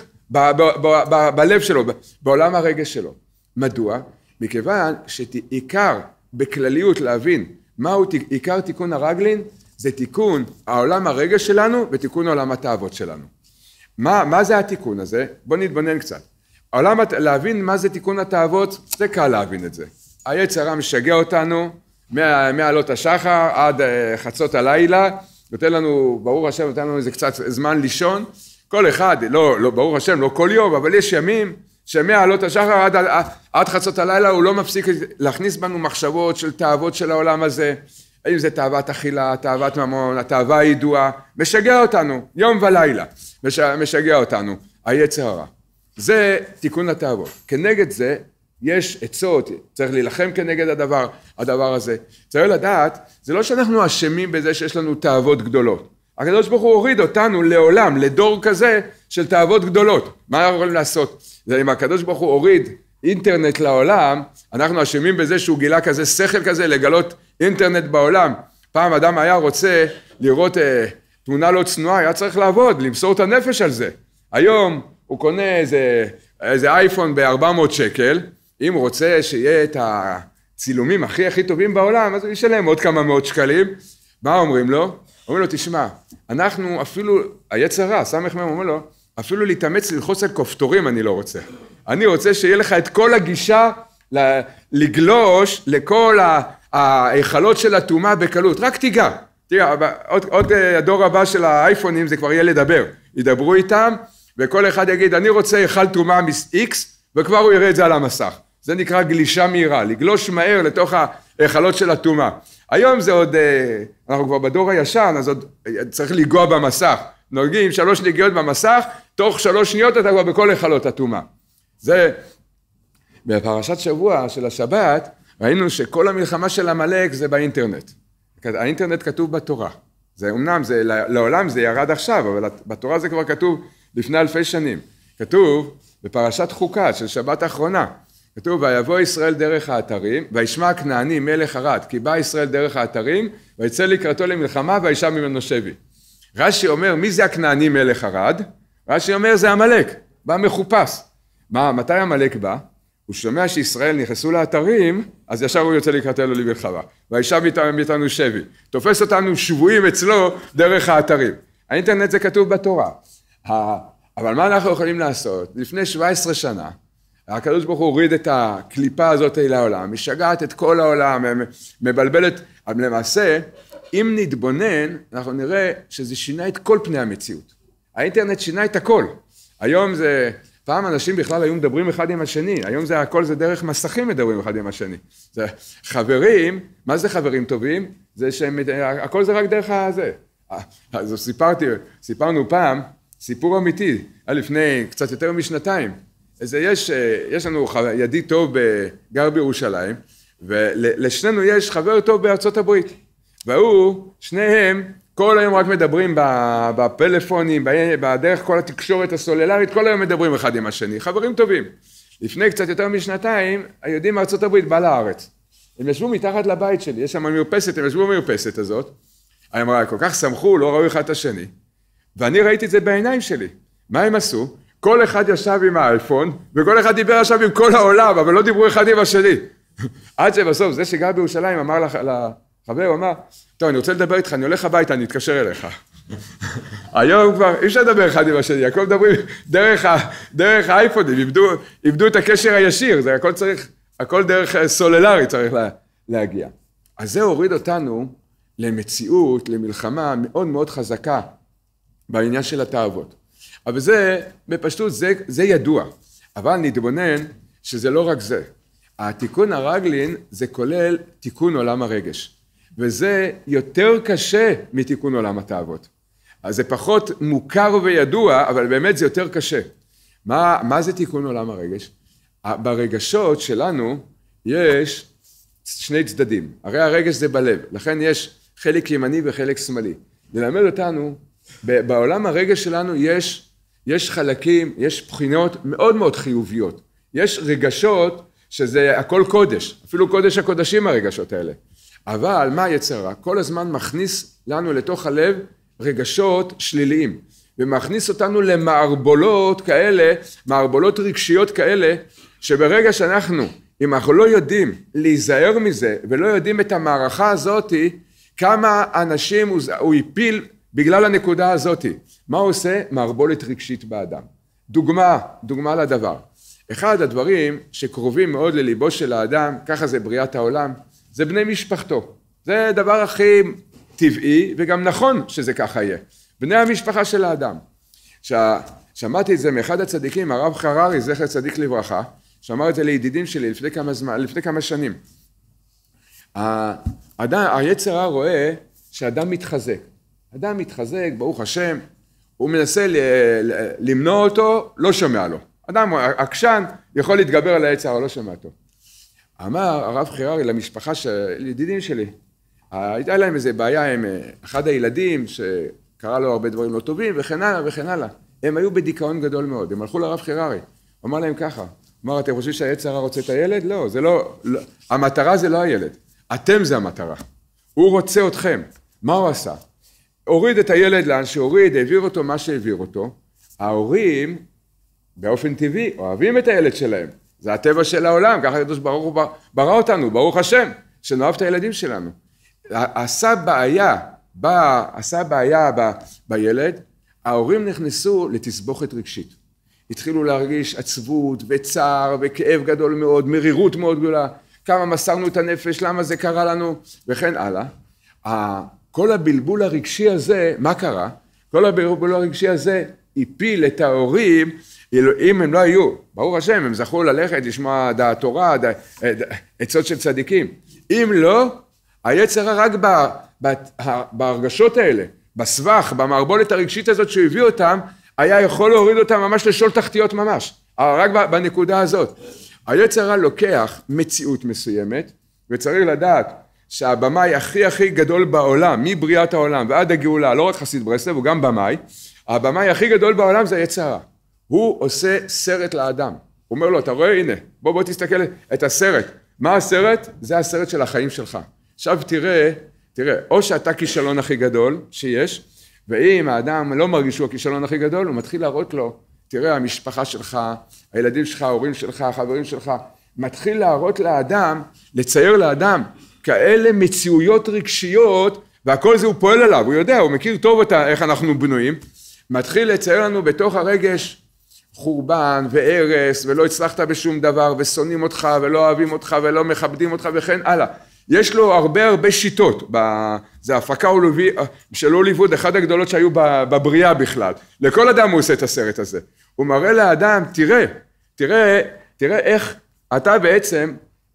בלב שלו, בעולם הרגש שלו. מדוע? מכיוון שעיקר בכלליות להבין מהו עיקר תיקון הרגלין, זה תיקון העולם הרגש שלנו ותיקון העולם התאוות שלנו. מה זה התיקון הזה? בוא נתבונן קצת. להבין מה זה תיקון התאוות, זה קל להבין את זה. היצר הרע משגע אותנו מעלות השחר עד חצות הלילה, נותן לנו, ברור השם, נותן לנו איזה קצת זמן לישון. כל אחד, לא ברור השם, לא כל יום, אבל יש ימים שמעלות השחר עד חצות הלילה הוא לא מפסיק להכניס בנו מחשבות של תאוות של העולם הזה. האם זה תאוות אכילה, תאוות ממון, התאווה הידועה, משגע אותנו יום ולילה, משגע אותנו, היצר הרע. זה תיקון התאוות. כנגד זה יש עצות, צריך להילחם כנגד הדבר הזה. צריך לדעת, זה לא שאנחנו אשמים בזה שיש לנו תאוות גדולות. הקדוש ברוך הוא הוריד אותנו לעולם, לדור כזה של תאוות גדולות. מה אנחנו יכולים לעשות? זה אם הקדוש ברוך הוא הוריד אינטרנט לעולם, אנחנו אשמים בזה שהוא גילה כזה שכל כזה לגלות אינטרנט בעולם. פעם אדם היה רוצה לראות תמונה לא צנועה, היה צריך לעבוד, למסור את הנפש על זה. היום הוא קונה איזה אייפון ב-400 שקל, אם הוא רוצה שיהיה את הצילומים הכי טובים בעולם, אז הוא ישלם עוד כמה מאות שקלים. מה אומרים לו? אומרים לו, תשמע, אנחנו אפילו, היצר הרע, סמך מהם אומר לו, אפילו להתאמץ ללחוץ על כפתורים אני לא רוצה. אני רוצה שיהיה לך את כל הגישה לגלוש לכל ההיכלות של הטומאה בקלות, רק תיגע. תראה, עוד הדור הבא של האייפונים זה כבר יהיה לדבר, ידברו איתם, וכל אחד יגיד, אני רוצה היכל טומאה X, וכבר הוא יראה את זה על המסך. זה נקרא גלישה מהירה, לגלוש מהר לתוך ההיכלות של הטומאה. היום זה עוד, אנחנו כבר בדור הישן, אז עוד צריך לגוע במסך. נוגעים 3 נגיעות במסך, תוך 3 שניות אתה כבר בכל היכלות הטומאה. זה, בפרשת שבוע של השבת, ראינו שכל המלחמה של עמלק זה באינטרנט. האינטרנט כתוב בתורה. זה אמנם, לעולם זה ירד עכשיו, אבל בתורה זה כבר כתוב לפני 1000 שנים. כתוב בפרשת חוקת של שבת האחרונה, כתוב, ויבוא ישראל דרך האתרים, וישמע הכנעני מלך ערד, כי בא ישראל דרך האתרים, ויצא לקראתו למלחמה, וישב ממנו שבי. רש"י אומר, מי זה הכנעני מלך ערד? רש"י אומר, זה עמלק, בא מחופש. מתי עמלק בא? הוא שומע שישראל נכנסו לאתרים, אז ישר הוא יוצא לקראתו למלחמה. וישב איתנו שבי. תופס אותנו שבויים אצלו דרך האתרים. האינטרנט זה כתוב בתורה. אבל מה אנחנו יכולים לעשות? לפני 17 שנה, הקדוש ברוך הוא הוריד את הקליפה הזאת לעולם, משגעת את כל העולם, מבלבלת, אבל למעשה, אם נתבונן, אנחנו נראה שזה שינה את כל פני המציאות. האינטרנט שינה את הכל. היום זה, פעם אנשים בכלל היו מדברים אחד עם השני, היום זה הכל זה דרך מסכים מדברים אחד עם השני. זה חברים, מה זה חברים טובים? זה הכל זה רק דרך הזה. אז סיפרנו פעם, סיפור אמיתי, לפני קצת יותר משנתיים. יש לנו ידיד טוב גר בירושלים, ולשנינו יש חבר טוב בארצות הברית. והוא, שניהם, כל היום רק מדברים בפלאפונים, בדרך כל התקשורת הסוללרית, כל היום מדברים אחד עם השני, חברים טובים. לפני קצת יותר משנתיים, היהודים מארצות הברית בא לארץ. הם ישבו מתחת לבית שלי, יש שם מרפסת, הם ישבו במרפסת הזאת. אני אמרה, כל כך שמחו, לא ראו אחד את השני. ואני ראיתי את זה בעיניים שלי. מה הם עשו? כל אחד ישב עם האייפון, וכל אחד דיבר עכשיו עם כל העולם, אבל לא דיברו אחד עם השני. עד שבסוף, זה שגר בירושלים אמר לחבר, הוא אמר, טוב, אני רוצה לדבר איתך, אני הולך הביתה, אני אתקשר אליך. היום כבר, אי אפשר לדבר אחד עם השני, הכל מדברים דרך האייפונים, איבדו את הקשר הישיר, זה הכל צריך, הכל דרך סוללרי צריך להגיע. אז זה הוריד אותנו למציאות, למלחמה מאוד מאוד חזקה, בעניין של התאוות. אבל זה, בפשטות, זה ידוע. אבל נתבונן שזה לא רק זה. התיקון הרגלין זה כולל תיקון עולם הרגש. וזה יותר קשה מתיקון עולם התאוות. אז זה פחות מוכר וידוע, אבל באמת זה יותר קשה. מה זה תיקון עולם הרגש? ברגשות שלנו יש 2 צדדים. הרי הרגש זה בלב, לכן יש חלק ימני וחלק שמאלי. ללמד אותנו, בעולם הרגש שלנו יש חלקים, יש בחינות מאוד מאוד חיוביות. יש רגשות שזה הכל קודש, אפילו קודש הקודשים הרגשות האלה. אבל מה היצר הרע? כל הזמן מכניס לנו לתוך הלב רגשות שליליים, ומכניס אותנו למערבולות כאלה, מערבולות רגשיות כאלה, שברגע שאנחנו, אם אנחנו לא יודעים להיזהר מזה, ולא יודעים את המערכה הזאת, כמה אנשים הוא יפיל בגלל הנקודה הזאת. מה הוא עושה? מערבולת רגשית באדם. דוגמה לדבר. אחד הדברים שקרובים מאוד לליבו של האדם, ככה זה בריאת העולם, זה בני משפחתו. זה הדבר הכי טבעי וגם נכון שזה ככה יהיה. בני המשפחה של האדם. שמעתי את זה מאחד הצדיקים, הרב חררי, זכר צדיק לברכה, שאמר את זה לידידים שלי לפני כמה שנים. היצר הרע רואה שאדם מתחזק. אדם מתחזק, ברוך השם, הוא מנסה למנוע אותו, לא שומע לו. אדם עקשן יכול להתגבר על היצר הרע, לא שומע אותו. אמר הרב חררי למשפחה של ידידים שלי, הייתה להם איזו בעיה עם אחד הילדים שקרה לו הרבה דברים לא טובים וכן הלאה וכן הלאה. הם היו בדיכאון גדול מאוד, הם הלכו לרב חררי, הוא אמר להם ככה, אמר, אתם חושבים שהיצר הרע רוצה את הילד? לא, זה לא, המטרה זה לא הילד, אתם זה המטרה, הוא רוצה אתכם. מה הוא עשה? הוריד את הילד לאן שהוריד, העביר אותו מה שהעביר אותו. ההורים באופן טבעי אוהבים את הילד שלהם, זה הטבע של העולם, ככה הקדוש ברוך הוא ברא אותנו, ברוך השם, שנאהב את הילדים שלנו. עשה בעיה בילד, ההורים נכנסו לתסבוכת רגשית. התחילו להרגיש עצבות וצער וכאב גדול מאוד, מרירות מאוד גדולה. כמה מסרנו את הנפש, למה זה קרה לנו, וכן הלאה. כל הבלבול הרגשי הזה, מה קרה? כל הבלבול הרגשי הזה הפיל את ההורים, אם הם לא היו, ברוך השם, הם זכו ללכת, לשמוע דעת תורה, עצות של צדיקים. אם לא, היצר רק בהרגשות האלה, בסבך, במערבולת הרגשית הזאת שהוא הביא אותם, היה יכול להוריד אותם ממש לשול תחתיות ממש, רק בנקודה הזאת. היצר לוקח מציאות מסוימת, וצריך לדעת שהבמאי הכי גדול בעולם, מבריאת העולם ועד הגאולה, לא רק חסיד ברסלב, הוא גם במאי, הבמאי הכי גדול בעולם זה היצר. הוא עושה סרט לאדם. הוא אומר לו, אתה רואה, הנה, בוא תסתכל את הסרט. מה הסרט? זה הסרט של החיים שלך. עכשיו תראה, או שאתה כישלון הכי גדול שיש, ואם האדם לא מרגיש שהוא הכישלון הכי גדול, הוא מתחיל להראות לו, תראה, המשפחה שלך, הילדים שלך, ההורים שלך, החברים שלך, מתחיל להראות לאדם, לצייר לאדם, כאלה מציאויות רגשיות, והכל זה הוא פועל עליו, הוא יודע, הוא מכיר טוב איך אנחנו בנויים, מתחיל לצייר לנו בתוך הרגש חורבן והרס, ולא הצלחת בשום דבר, ושונאים אותך, ולא אוהבים אותך, ולא מכבדים אותך, וכן הלאה. יש לו הרבה שיטות, זה הפקה של הוליווד, אחד הגדולות שהיו בבריאה בכלל. לכל אדם הוא עושה את הסרט הזה. הוא מראה לאדם, תראה איך אתה בעצם,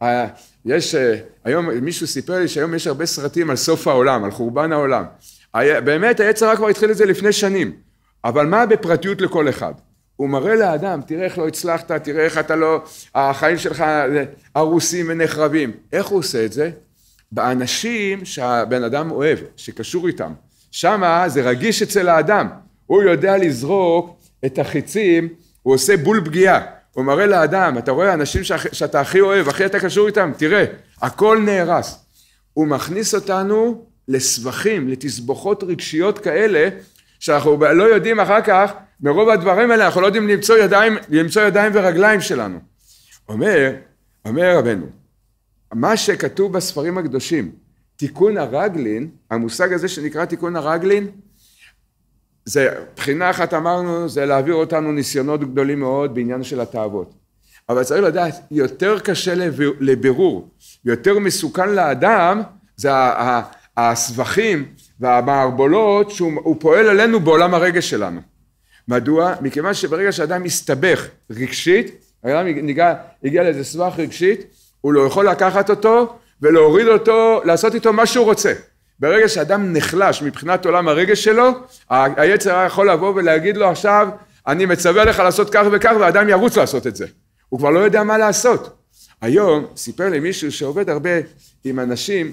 היום מישהו סיפר לי שהיום יש הרבה סרטים על סוף העולם, על חורבן העולם. באמת היצר כבר התחיל את זה לפני שנים, אבל מה בפרטיות לכל אחד? הוא מראה לאדם, תראה איך לא הצלחת, תראה איך אתה לא, החיים שלך הרוסים ונחרבים. איך הוא עושה את זה? באנשים שהבן אדם אוהב, שקשור איתם. שמה זה רגיש אצל האדם. הוא יודע לזרוק את החיצים, הוא עושה בול פגיעה. הוא מראה לאדם, אתה רואה אנשים שאתה הכי אוהב, הכי אתה קשור איתם, תראה, הכל נהרס. הוא מכניס אותנו לסבכים, לתסבוכות רגשיות כאלה, שאנחנו לא יודעים אחר כך, מרוב הדברים האלה אנחנו לא יודעים למצוא ידיים ורגליים שלנו. אומר רבנו, מה שכתוב בספרים הקדושים, תיקון הרגלין, המושג הזה שנקרא תיקון הרגלין, זה בחינה אחת אמרנו, זה להעביר אותנו ניסיונות גדולים מאוד בעניין של התאוות. אבל צריך לדעת, יותר קשה לבירור, יותר מסוכן לאדם, זה הסבכים והמערבולות שהוא פועל עלינו בעולם הרגש שלנו. מדוע? מכיוון שברגע שאדם מסתבך רגשית, האדם הגיע לאיזה סבך רגשית, הוא לא יכול לקחת אותו ולהוריד אותו, לעשות איתו מה שהוא רוצה. ברגע שאדם נחלש מבחינת עולם הרגש שלו, היצר יכול לבוא ולהגיד לו עכשיו, אני מצווה לך לעשות כך וכך, והאדם ירוץ לעשות את זה. הוא כבר לא יודע מה לעשות. היום סיפר לי מישהו שעובד הרבה עם אנשים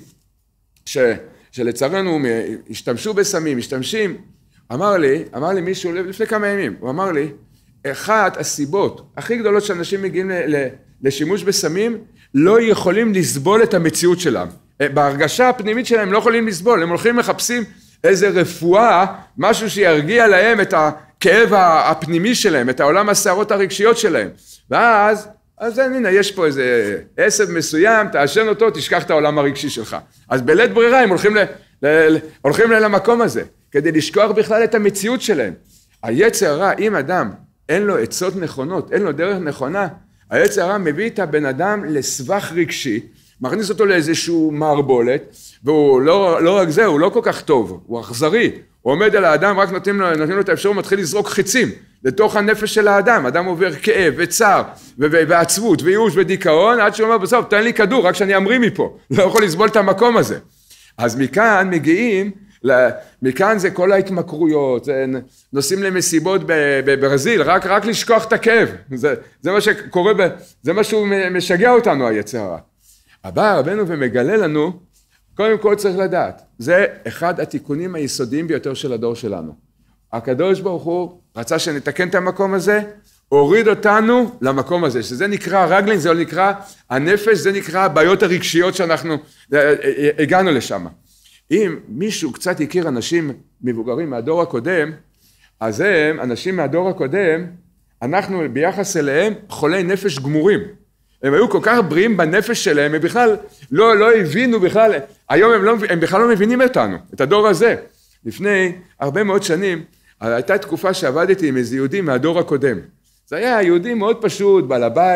שלצערנו השתמשו בסמים, אמר לי מישהו לפני כמה ימים, הוא אמר לי, אחת הסיבות הכי גדולות שאנשים מגיעים לשימוש בסמים, לא יכולים לסבול את המציאות שלהם. בהרגשה הפנימית שלהם לא יכולים לסבול, הם הולכים מחפשים איזה רפואה, משהו שירגיע להם את הכאב הפנימי שלהם, את העולם הסערות הרגשיות שלהם. ואז הנה, יש פה איזה עשב מסוים, תעשן אותו, תשכח את העולם הרגשי שלך. אז בלית ברירה הם הולכים למקום הזה, כדי לשכוח בכלל את המציאות שלהם. היצר הרע, אם אדם אין לו עצות נכונות, אין לו דרך נכונה, היצר הרע מביא את הבן אדם לסבך רגשי, מכניס אותו לאיזשהו מערבולת, והוא לא רק זה, הוא לא כל כך טוב, הוא אכזרי, הוא עומד על האדם, רק נותנים לו את האפשרות, מתחיל לזרוק חיצים לתוך הנפש של האדם, אדם עובר כאב וצער ועצבות וייאוש ודיכאון, עד שהוא אומר בסוף, תן לי כדור, רק שאני אמריא מפה, לא יכול לסבול את המקום הזה. אז מכאן מגיעים, מכאן זה כל ההתמכרויות, נוסעים למסיבות בברזיל, רק לשכוח את הכאב, זה מה שקורה, זה מה שהוא משגע אותנו היצר הרע. הבא רבנו ומגלה לנו, קודם כל צריך לדעת, זה אחד התיקונים היסודיים ביותר של הדור שלנו. הקדוש ברוך הוא רצה שנתקן את המקום הזה, הוריד אותנו למקום הזה, שזה נקרא רגלין, זה נקרא הנפש, זה נקרא הבעיות הרגשיות שאנחנו הגענו לשם. אם מישהו קצת הכיר אנשים מבוגרים מהדור הקודם, אז הם, אנשים מהדור הקודם, אנחנו ביחס אליהם חולי נפש גמורים. הם היו כל כך בריאים בנפש שלהם, הם בכלל לא הבינו בכלל, היום הם בכלל לא מבינים אותנו, את הדור הזה. לפני הרבה מאוד שנים, הייתה תקופה שעבדתי עם איזה יהודי מהדור הקודם. זה היה יהודי מאוד פשוט, בעל הבית,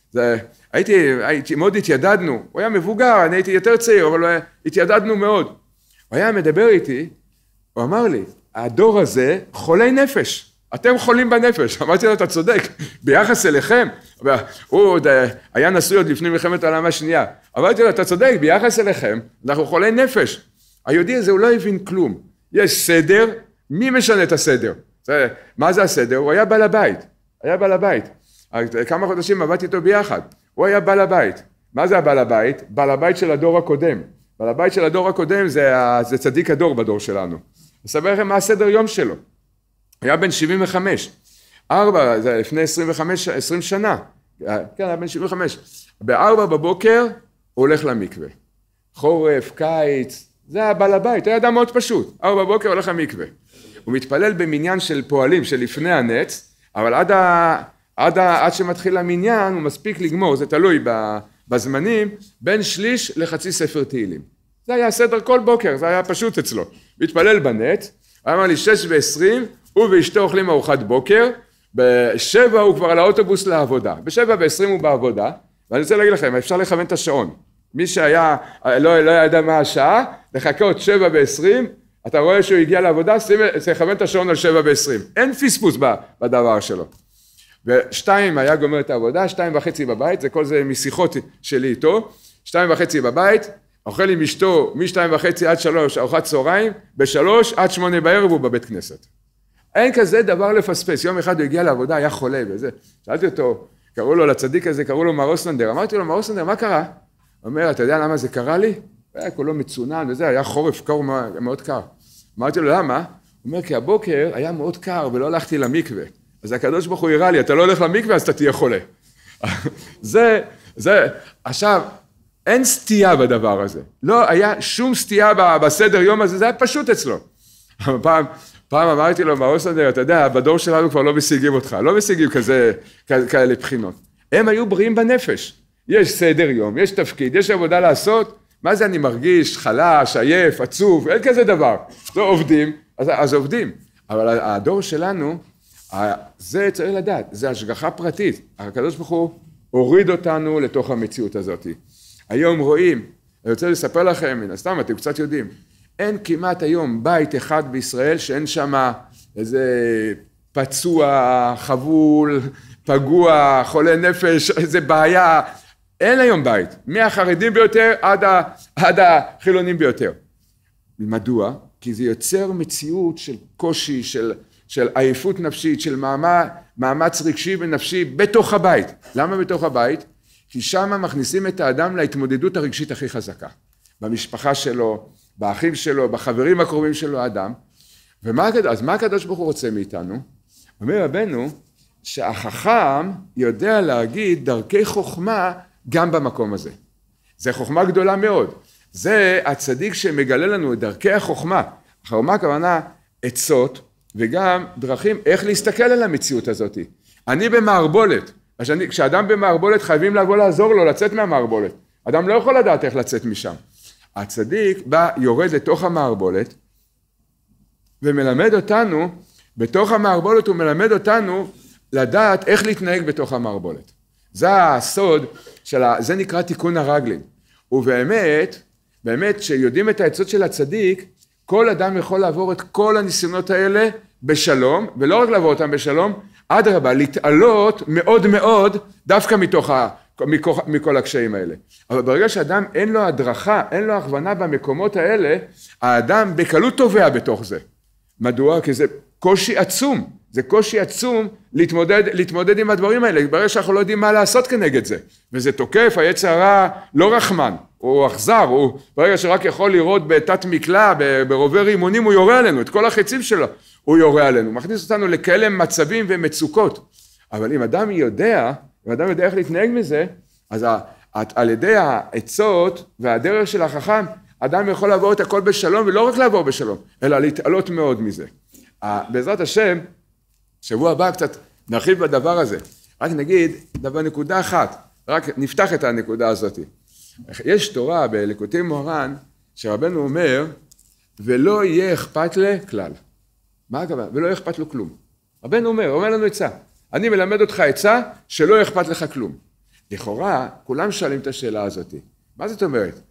מאוד התיידדנו, הוא היה מבוגר, אני הייתי יותר צעיר, אבל התיידדנו מאוד. הוא היה מדבר איתי, הוא אמר לי, הדור הזה חולי נפש, אתם חולים בנפש. אמרתי לו, אתה צודק, ביחס אליכם, הוא עוד היה נשוי עוד לפני מלחמת העולם השנייה, אמרתי לו, אתה צודק, ביחס אליכם, אנחנו חולי נפש. היהודי הזה הוא לא הבין כלום, יש סדר, מי משנה את הסדר? מה זה הסדר? הוא היה בעל הבית, כמה חודשים עבדתי איתו ביחד, הוא היה בעל הבית. מה זה הבעל הבית? בעל הבית של הדור הקודם. בעל הבית של הדור הקודם זה צדיק הדור בדור שלנו. אספר לכם מה הסדר יום שלו. היה בן 75, זה לפני 20 שנה, כן, היה בן 75. ב4 בבוקר הוא הולך למקווה. חורף, קיץ, זה הבעל הבית, היה אדם מאוד פשוט. 4 בבוקר הולך למקווה. הוא מתפלל במניין של פועלים שלפני הנץ, אבל עד שמתחיל המניין הוא מספיק לגמור, זה תלוי בזמנים, בין שליש לחצי ספר תהילים. זה היה סדר כל בוקר, זה היה פשוט אצלו. מתפלל בנץ, הוא אמר לי 6:20, הוא ואשתו אוכלים ארוחת בוקר, ב7 הוא כבר על האוטובוס לעבודה, ב7:20 הוא בעבודה, ואני רוצה להגיד לכם, אפשר לכוון את השעון. מי שהיה, לא ידע מה השעה, לחכות 7:20, אתה רואה שהוא הגיע לעבודה, לכוון את השעון על 7:20. אין פספוס בדבר שלו. ו2 היה גומר את העבודה, 2:30 בבית, זה כל זה משיחות שלי איתו, 2:30 בבית, אוכל עם אשתו מ2:30 עד 3 ארוחת צהריים, ב3 עד 8 בערב הוא בבית כנסת. אין כזה דבר לפספס. יום אחד הוא הגיע לעבודה, היה חולה וזה. שאלתי אותו, קראו לו לצדיק הזה, קראו לו מר אוסלנדר. אמרתי לו, מר אוסלנדר, מה קרה? הוא אומר, אתה יודע למה זה קרה לי? היה כולו מצונן וזה, היה חורף קר מאוד קר. אמרתי לו, למה? הוא אומר, כי הבוקר היה מאוד קר ולא הלכתי למקווה. אז הקדוש ברוך הוא הראה לי, אתה לא הולך למקווה, אז אתה תהיה חולה. עכשיו, אין סטייה בדבר הזה. לא היה שום סטייה בסדר יום הזה, זה היה פשוט אצלו. פעם אמרתי לו, מר אוסלנדר, אתה יודע, בדור שלנו כבר לא משיגים אותך, לא משיגים כאלה בחינות. הם היו בריאים בנפש. יש סדר יום, יש תפקיד, יש עבודה לעשות. מה זה אני מרגיש? חלש, עייף, עצוב, אין כזה דבר. לא עובדים, אז עובדים. אבל הדור שלנו, זה צריך לדעת, זה השגחה פרטית. הקדוש ברוך הוא הוריד אותנו לתוך המציאות הזאת. היום רואים, אני רוצה לספר לכם, מן הסתם אתם קצת יודעים, אין כמעט היום בית אחד בישראל שאין שם איזה פצוע, חבול, פגוע, חולה נפש, איזה בעיה. אין היום בית, מהחרדים ביותר עד החילונים ביותר. מדוע? כי זה יוצר מציאות של קושי, של עייפות נפשית, של מאמץ רגשי ונפשי בתוך הבית. למה בתוך הבית? כי שם מכניסים את האדם להתמודדות הרגשית הכי חזקה. במשפחה שלו, באחים שלו, בחברים הקרובים שלו, האדם. אז מה הקדוש ברוך הוא רוצה מאיתנו? אומר רבנו שהחכם יודע להגיד דרכי חוכמה גם במקום הזה. זה חוכמה גדולה מאוד. זה הצדיק שמגלה לנו את דרכי החוכמה. החוכמה הכוונה עצות וגם דרכים איך להסתכל על המציאות הזאת. אני במערבולת. כשאדם במערבולת חייבים לבוא לעזור לו לצאת מהמערבולת. אדם לא יכול לדעת איך לצאת משם. הצדיק בא, יורד לתוך המערבולת ומלמד אותנו, בתוך המערבולת הוא מלמד אותנו לדעת איך להתנהג בתוך המערבולת. זה הסוד, זה נקרא תיקון הרגלין. ובאמת שיודעים את העצות של הצדיק, כל אדם יכול לעבור את כל הניסיונות האלה בשלום, ולא רק לעבור אותם בשלום, אדרבה, להתעלות מאוד מאוד דווקא מכל הקשיים האלה. אבל ברגע שאדם אין לו הדרכה, אין לו הכוונה במקומות האלה, האדם בקלות טובע בתוך זה. מדוע? כי זה קושי עצום. זה קושי עצום להתמודד עם הדברים האלה. ברגע שאנחנו לא יודעים מה לעשות כנגד זה. וזה תוקף, היצר הרע לא רחמן, הוא אכזר, ברגע שרק יכול לראות בתת מקלע, ברובי רימונים, הוא יורה עלינו, את כל החצים שלו, הוא יורה עלינו. מכניס אותנו לכאלה מצבים ומצוקות. אבל אם אדם יודע איך להתנהג מזה, אז על ידי העצות והדרך של החכם, אדם יכול לעבור את הכל בשלום, ולא רק לעבור בשלום, אלא להתעלות מאוד מזה. בעזרת השם, שבוע הבא קצת נרחיב בדבר הזה. רק נגיד נקודה אחת, רק נפתח את הנקודה הזאת. יש תורה בליקוטי מוהר"ן, שרבנו אומר, ולא יהיה אכפת לכלל. מה הכוונה? ולא יהיה אכפת לו כלום. רבנו אומר לנו עצה. אני מלמד אותך עצה שלא אכפת לך כלום. לכאורה, כולם שואלים את השאלה הזאת. מה זאת אומרת?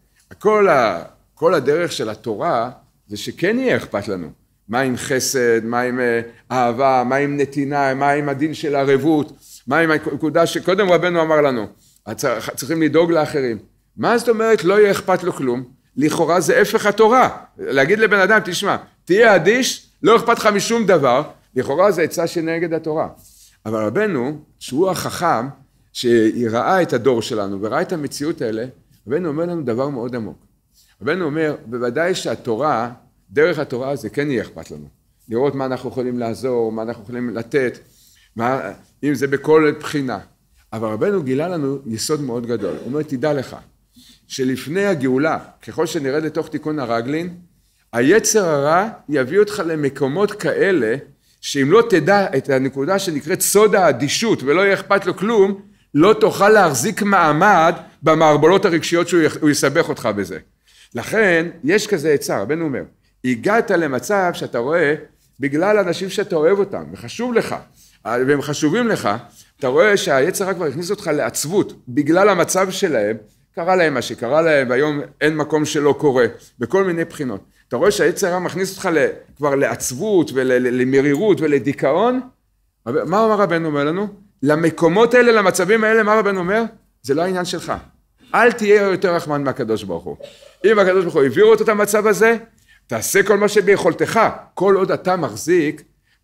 כל הדרך של התורה זה שכן יהיה אכפת לנו. מה עם חסד, מה עם אהבה, מה עם נתינה, מה עם הדין של ערבות, מה עם הנקודה שקודם רבנו אמר לנו, צריכים לדאוג לאחרים. מה זאת אומרת לא יהיה אכפת לו כלום? לכאורה זה הפך התורה. להגיד לבן אדם, תשמע, תהיה אדיש, לא אכפת לך משום דבר, לכאורה זה עצה שנגד התורה. אבל רבנו, שהוא החכם, שראה את הדור שלנו וראה את המציאות האלה, רבנו אומר לנו דבר מאוד עמוק. רבנו אומר, בוודאי שהתורה, דרך התורה זה כן יהיה אכפת לנו. לראות מה אנחנו יכולים לעזור, מה אנחנו יכולים לתת, אם זה בכל בחינה. אבל רבנו גילה לנו יסוד מאוד גדול. הוא אומר, תדע לך, שלפני הגאולה, ככל שנרד לתוך תיקון הרגלין, היצר הרע יביא אותך למקומות כאלה, שאם לא תדע את הנקודה שנקראת סוד האדישות, ולא יהיה אכפת לו כלום, לא תוכל להחזיק מעמד במערבולות הרגשיות שהוא יסבך אותך בזה. לכן, יש כזה עצה, רבנו אומר, הגעת למצב שאתה רואה, בגלל אנשים שאתה אוהב אותם, וחשוב לך, והם חשובים לך, אתה רואה שהיצר הרע כבר הכניס אותך לעצבות, בגלל המצב שלהם, קרה להם מה שקרה להם, והיום אין מקום שלא קורה, בכל מיני בחינות. אתה רואה שהיצר הרע מכניס אותך כבר לעצבות ולמרירות ולדיכאון, מה אומר רבנו אומר לנו? למקומות האלה, למצבים האלה, מה רבנו אומר? זה לא העניין שלך. אל תהיה יותר רחמן מהקדוש ברוך הוא. אם הקדוש ברוך הוא העביר אותו את המצב הזה, תעשה כל מה שביכולתך, כל עוד אתה מחזיק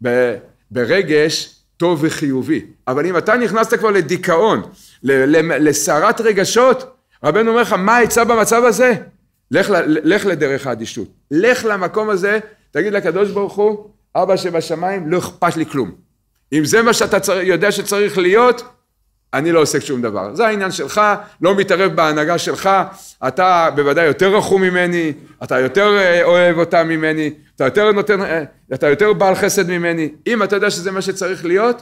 ברגש טוב וחיובי. אבל אם אתה נכנסת כבר לדיכאון, לסערת רגשות, רבנו אומר לך, מה העצה במצב הזה? לך לדרך האדישות. לך למקום הזה, תגיד לקדוש ברוך הוא, אבא שבשמיים, לא אכפת לי כלום. אם זה מה שאתה יודע שצריך להיות, אני לא עוסק שום דבר. זה העניין שלך, לא מתערב בהנהגה שלך, אתה בוודאי יותר רחום ממני, אתה יותר אוהב אותה ממני, אתה יותר בעל חסד ממני. אם אתה יודע שזה מה שצריך להיות,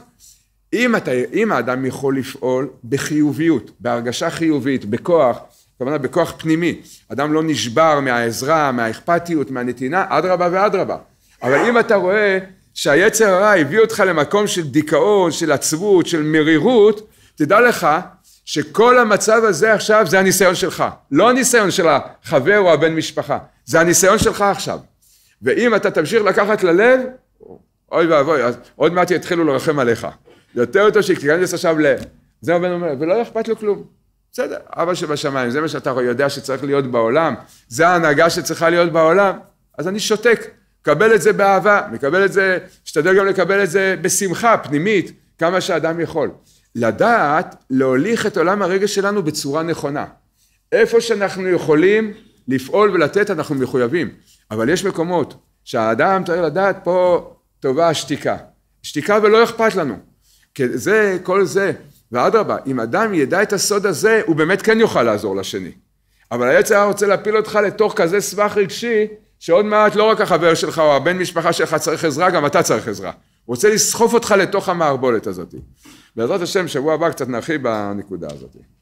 אם האדם יכול לפעול בחיוביות, בהרגשה חיובית, בכוח, כמובן בכוח פנימי, אדם לא נשבר מהעזרה, מהאכפתיות, מהנתינה, אדרבה ואדרבה. אבל אם אתה רואה שהיצר הרע הביא אותך למקום של דיכאון, של עצבות, של מרירות, תדע לך שכל המצב הזה עכשיו זה הניסיון שלך. לא הניסיון של החבר או הבן משפחה, זה הניסיון שלך עכשיו. ואם אתה תמשיך לקחת ללב, אוי ואבוי, אז עוד מעט יתחילו לרחם עליך. יותר טוב שתיכנס עכשיו זה מה אומר, ולא אכפת לו כלום. בסדר, אבא שבשמיים, זה מה שאתה יודע שצריך להיות בעולם, זה ההנהגה שצריכה להיות בעולם, אז אני שותק, קבל את זה באהבה, מקבל את זה, שתדע גם לקבל את זה בשמחה פנימית, כמה שאדם יכול. לדעת, להוליך את עולם הרגש שלנו בצורה נכונה. איפה שאנחנו יכולים לפעול ולתת, אנחנו מחויבים. אבל יש מקומות שהאדם צריך לדעת, פה טובה השתיקה. שתיקה ולא אכפת לנו. כי זה, כל זה, ואדרבה, אם אדם ידע את הסוד הזה, הוא באמת כן יוכל לעזור לשני. אבל היצר הרע רוצה להפיל אותך לתוך כזה סבך רגשי, שעוד מעט לא רק החבר שלך או הבן משפחה שלך צריך עזרה, גם אתה צריך עזרה. הוא רוצה לסחוף אותך לתוך המערבולת הזאת. בעזרת השם, שבוע הבא קצת נרחיב בנקודה הזאת.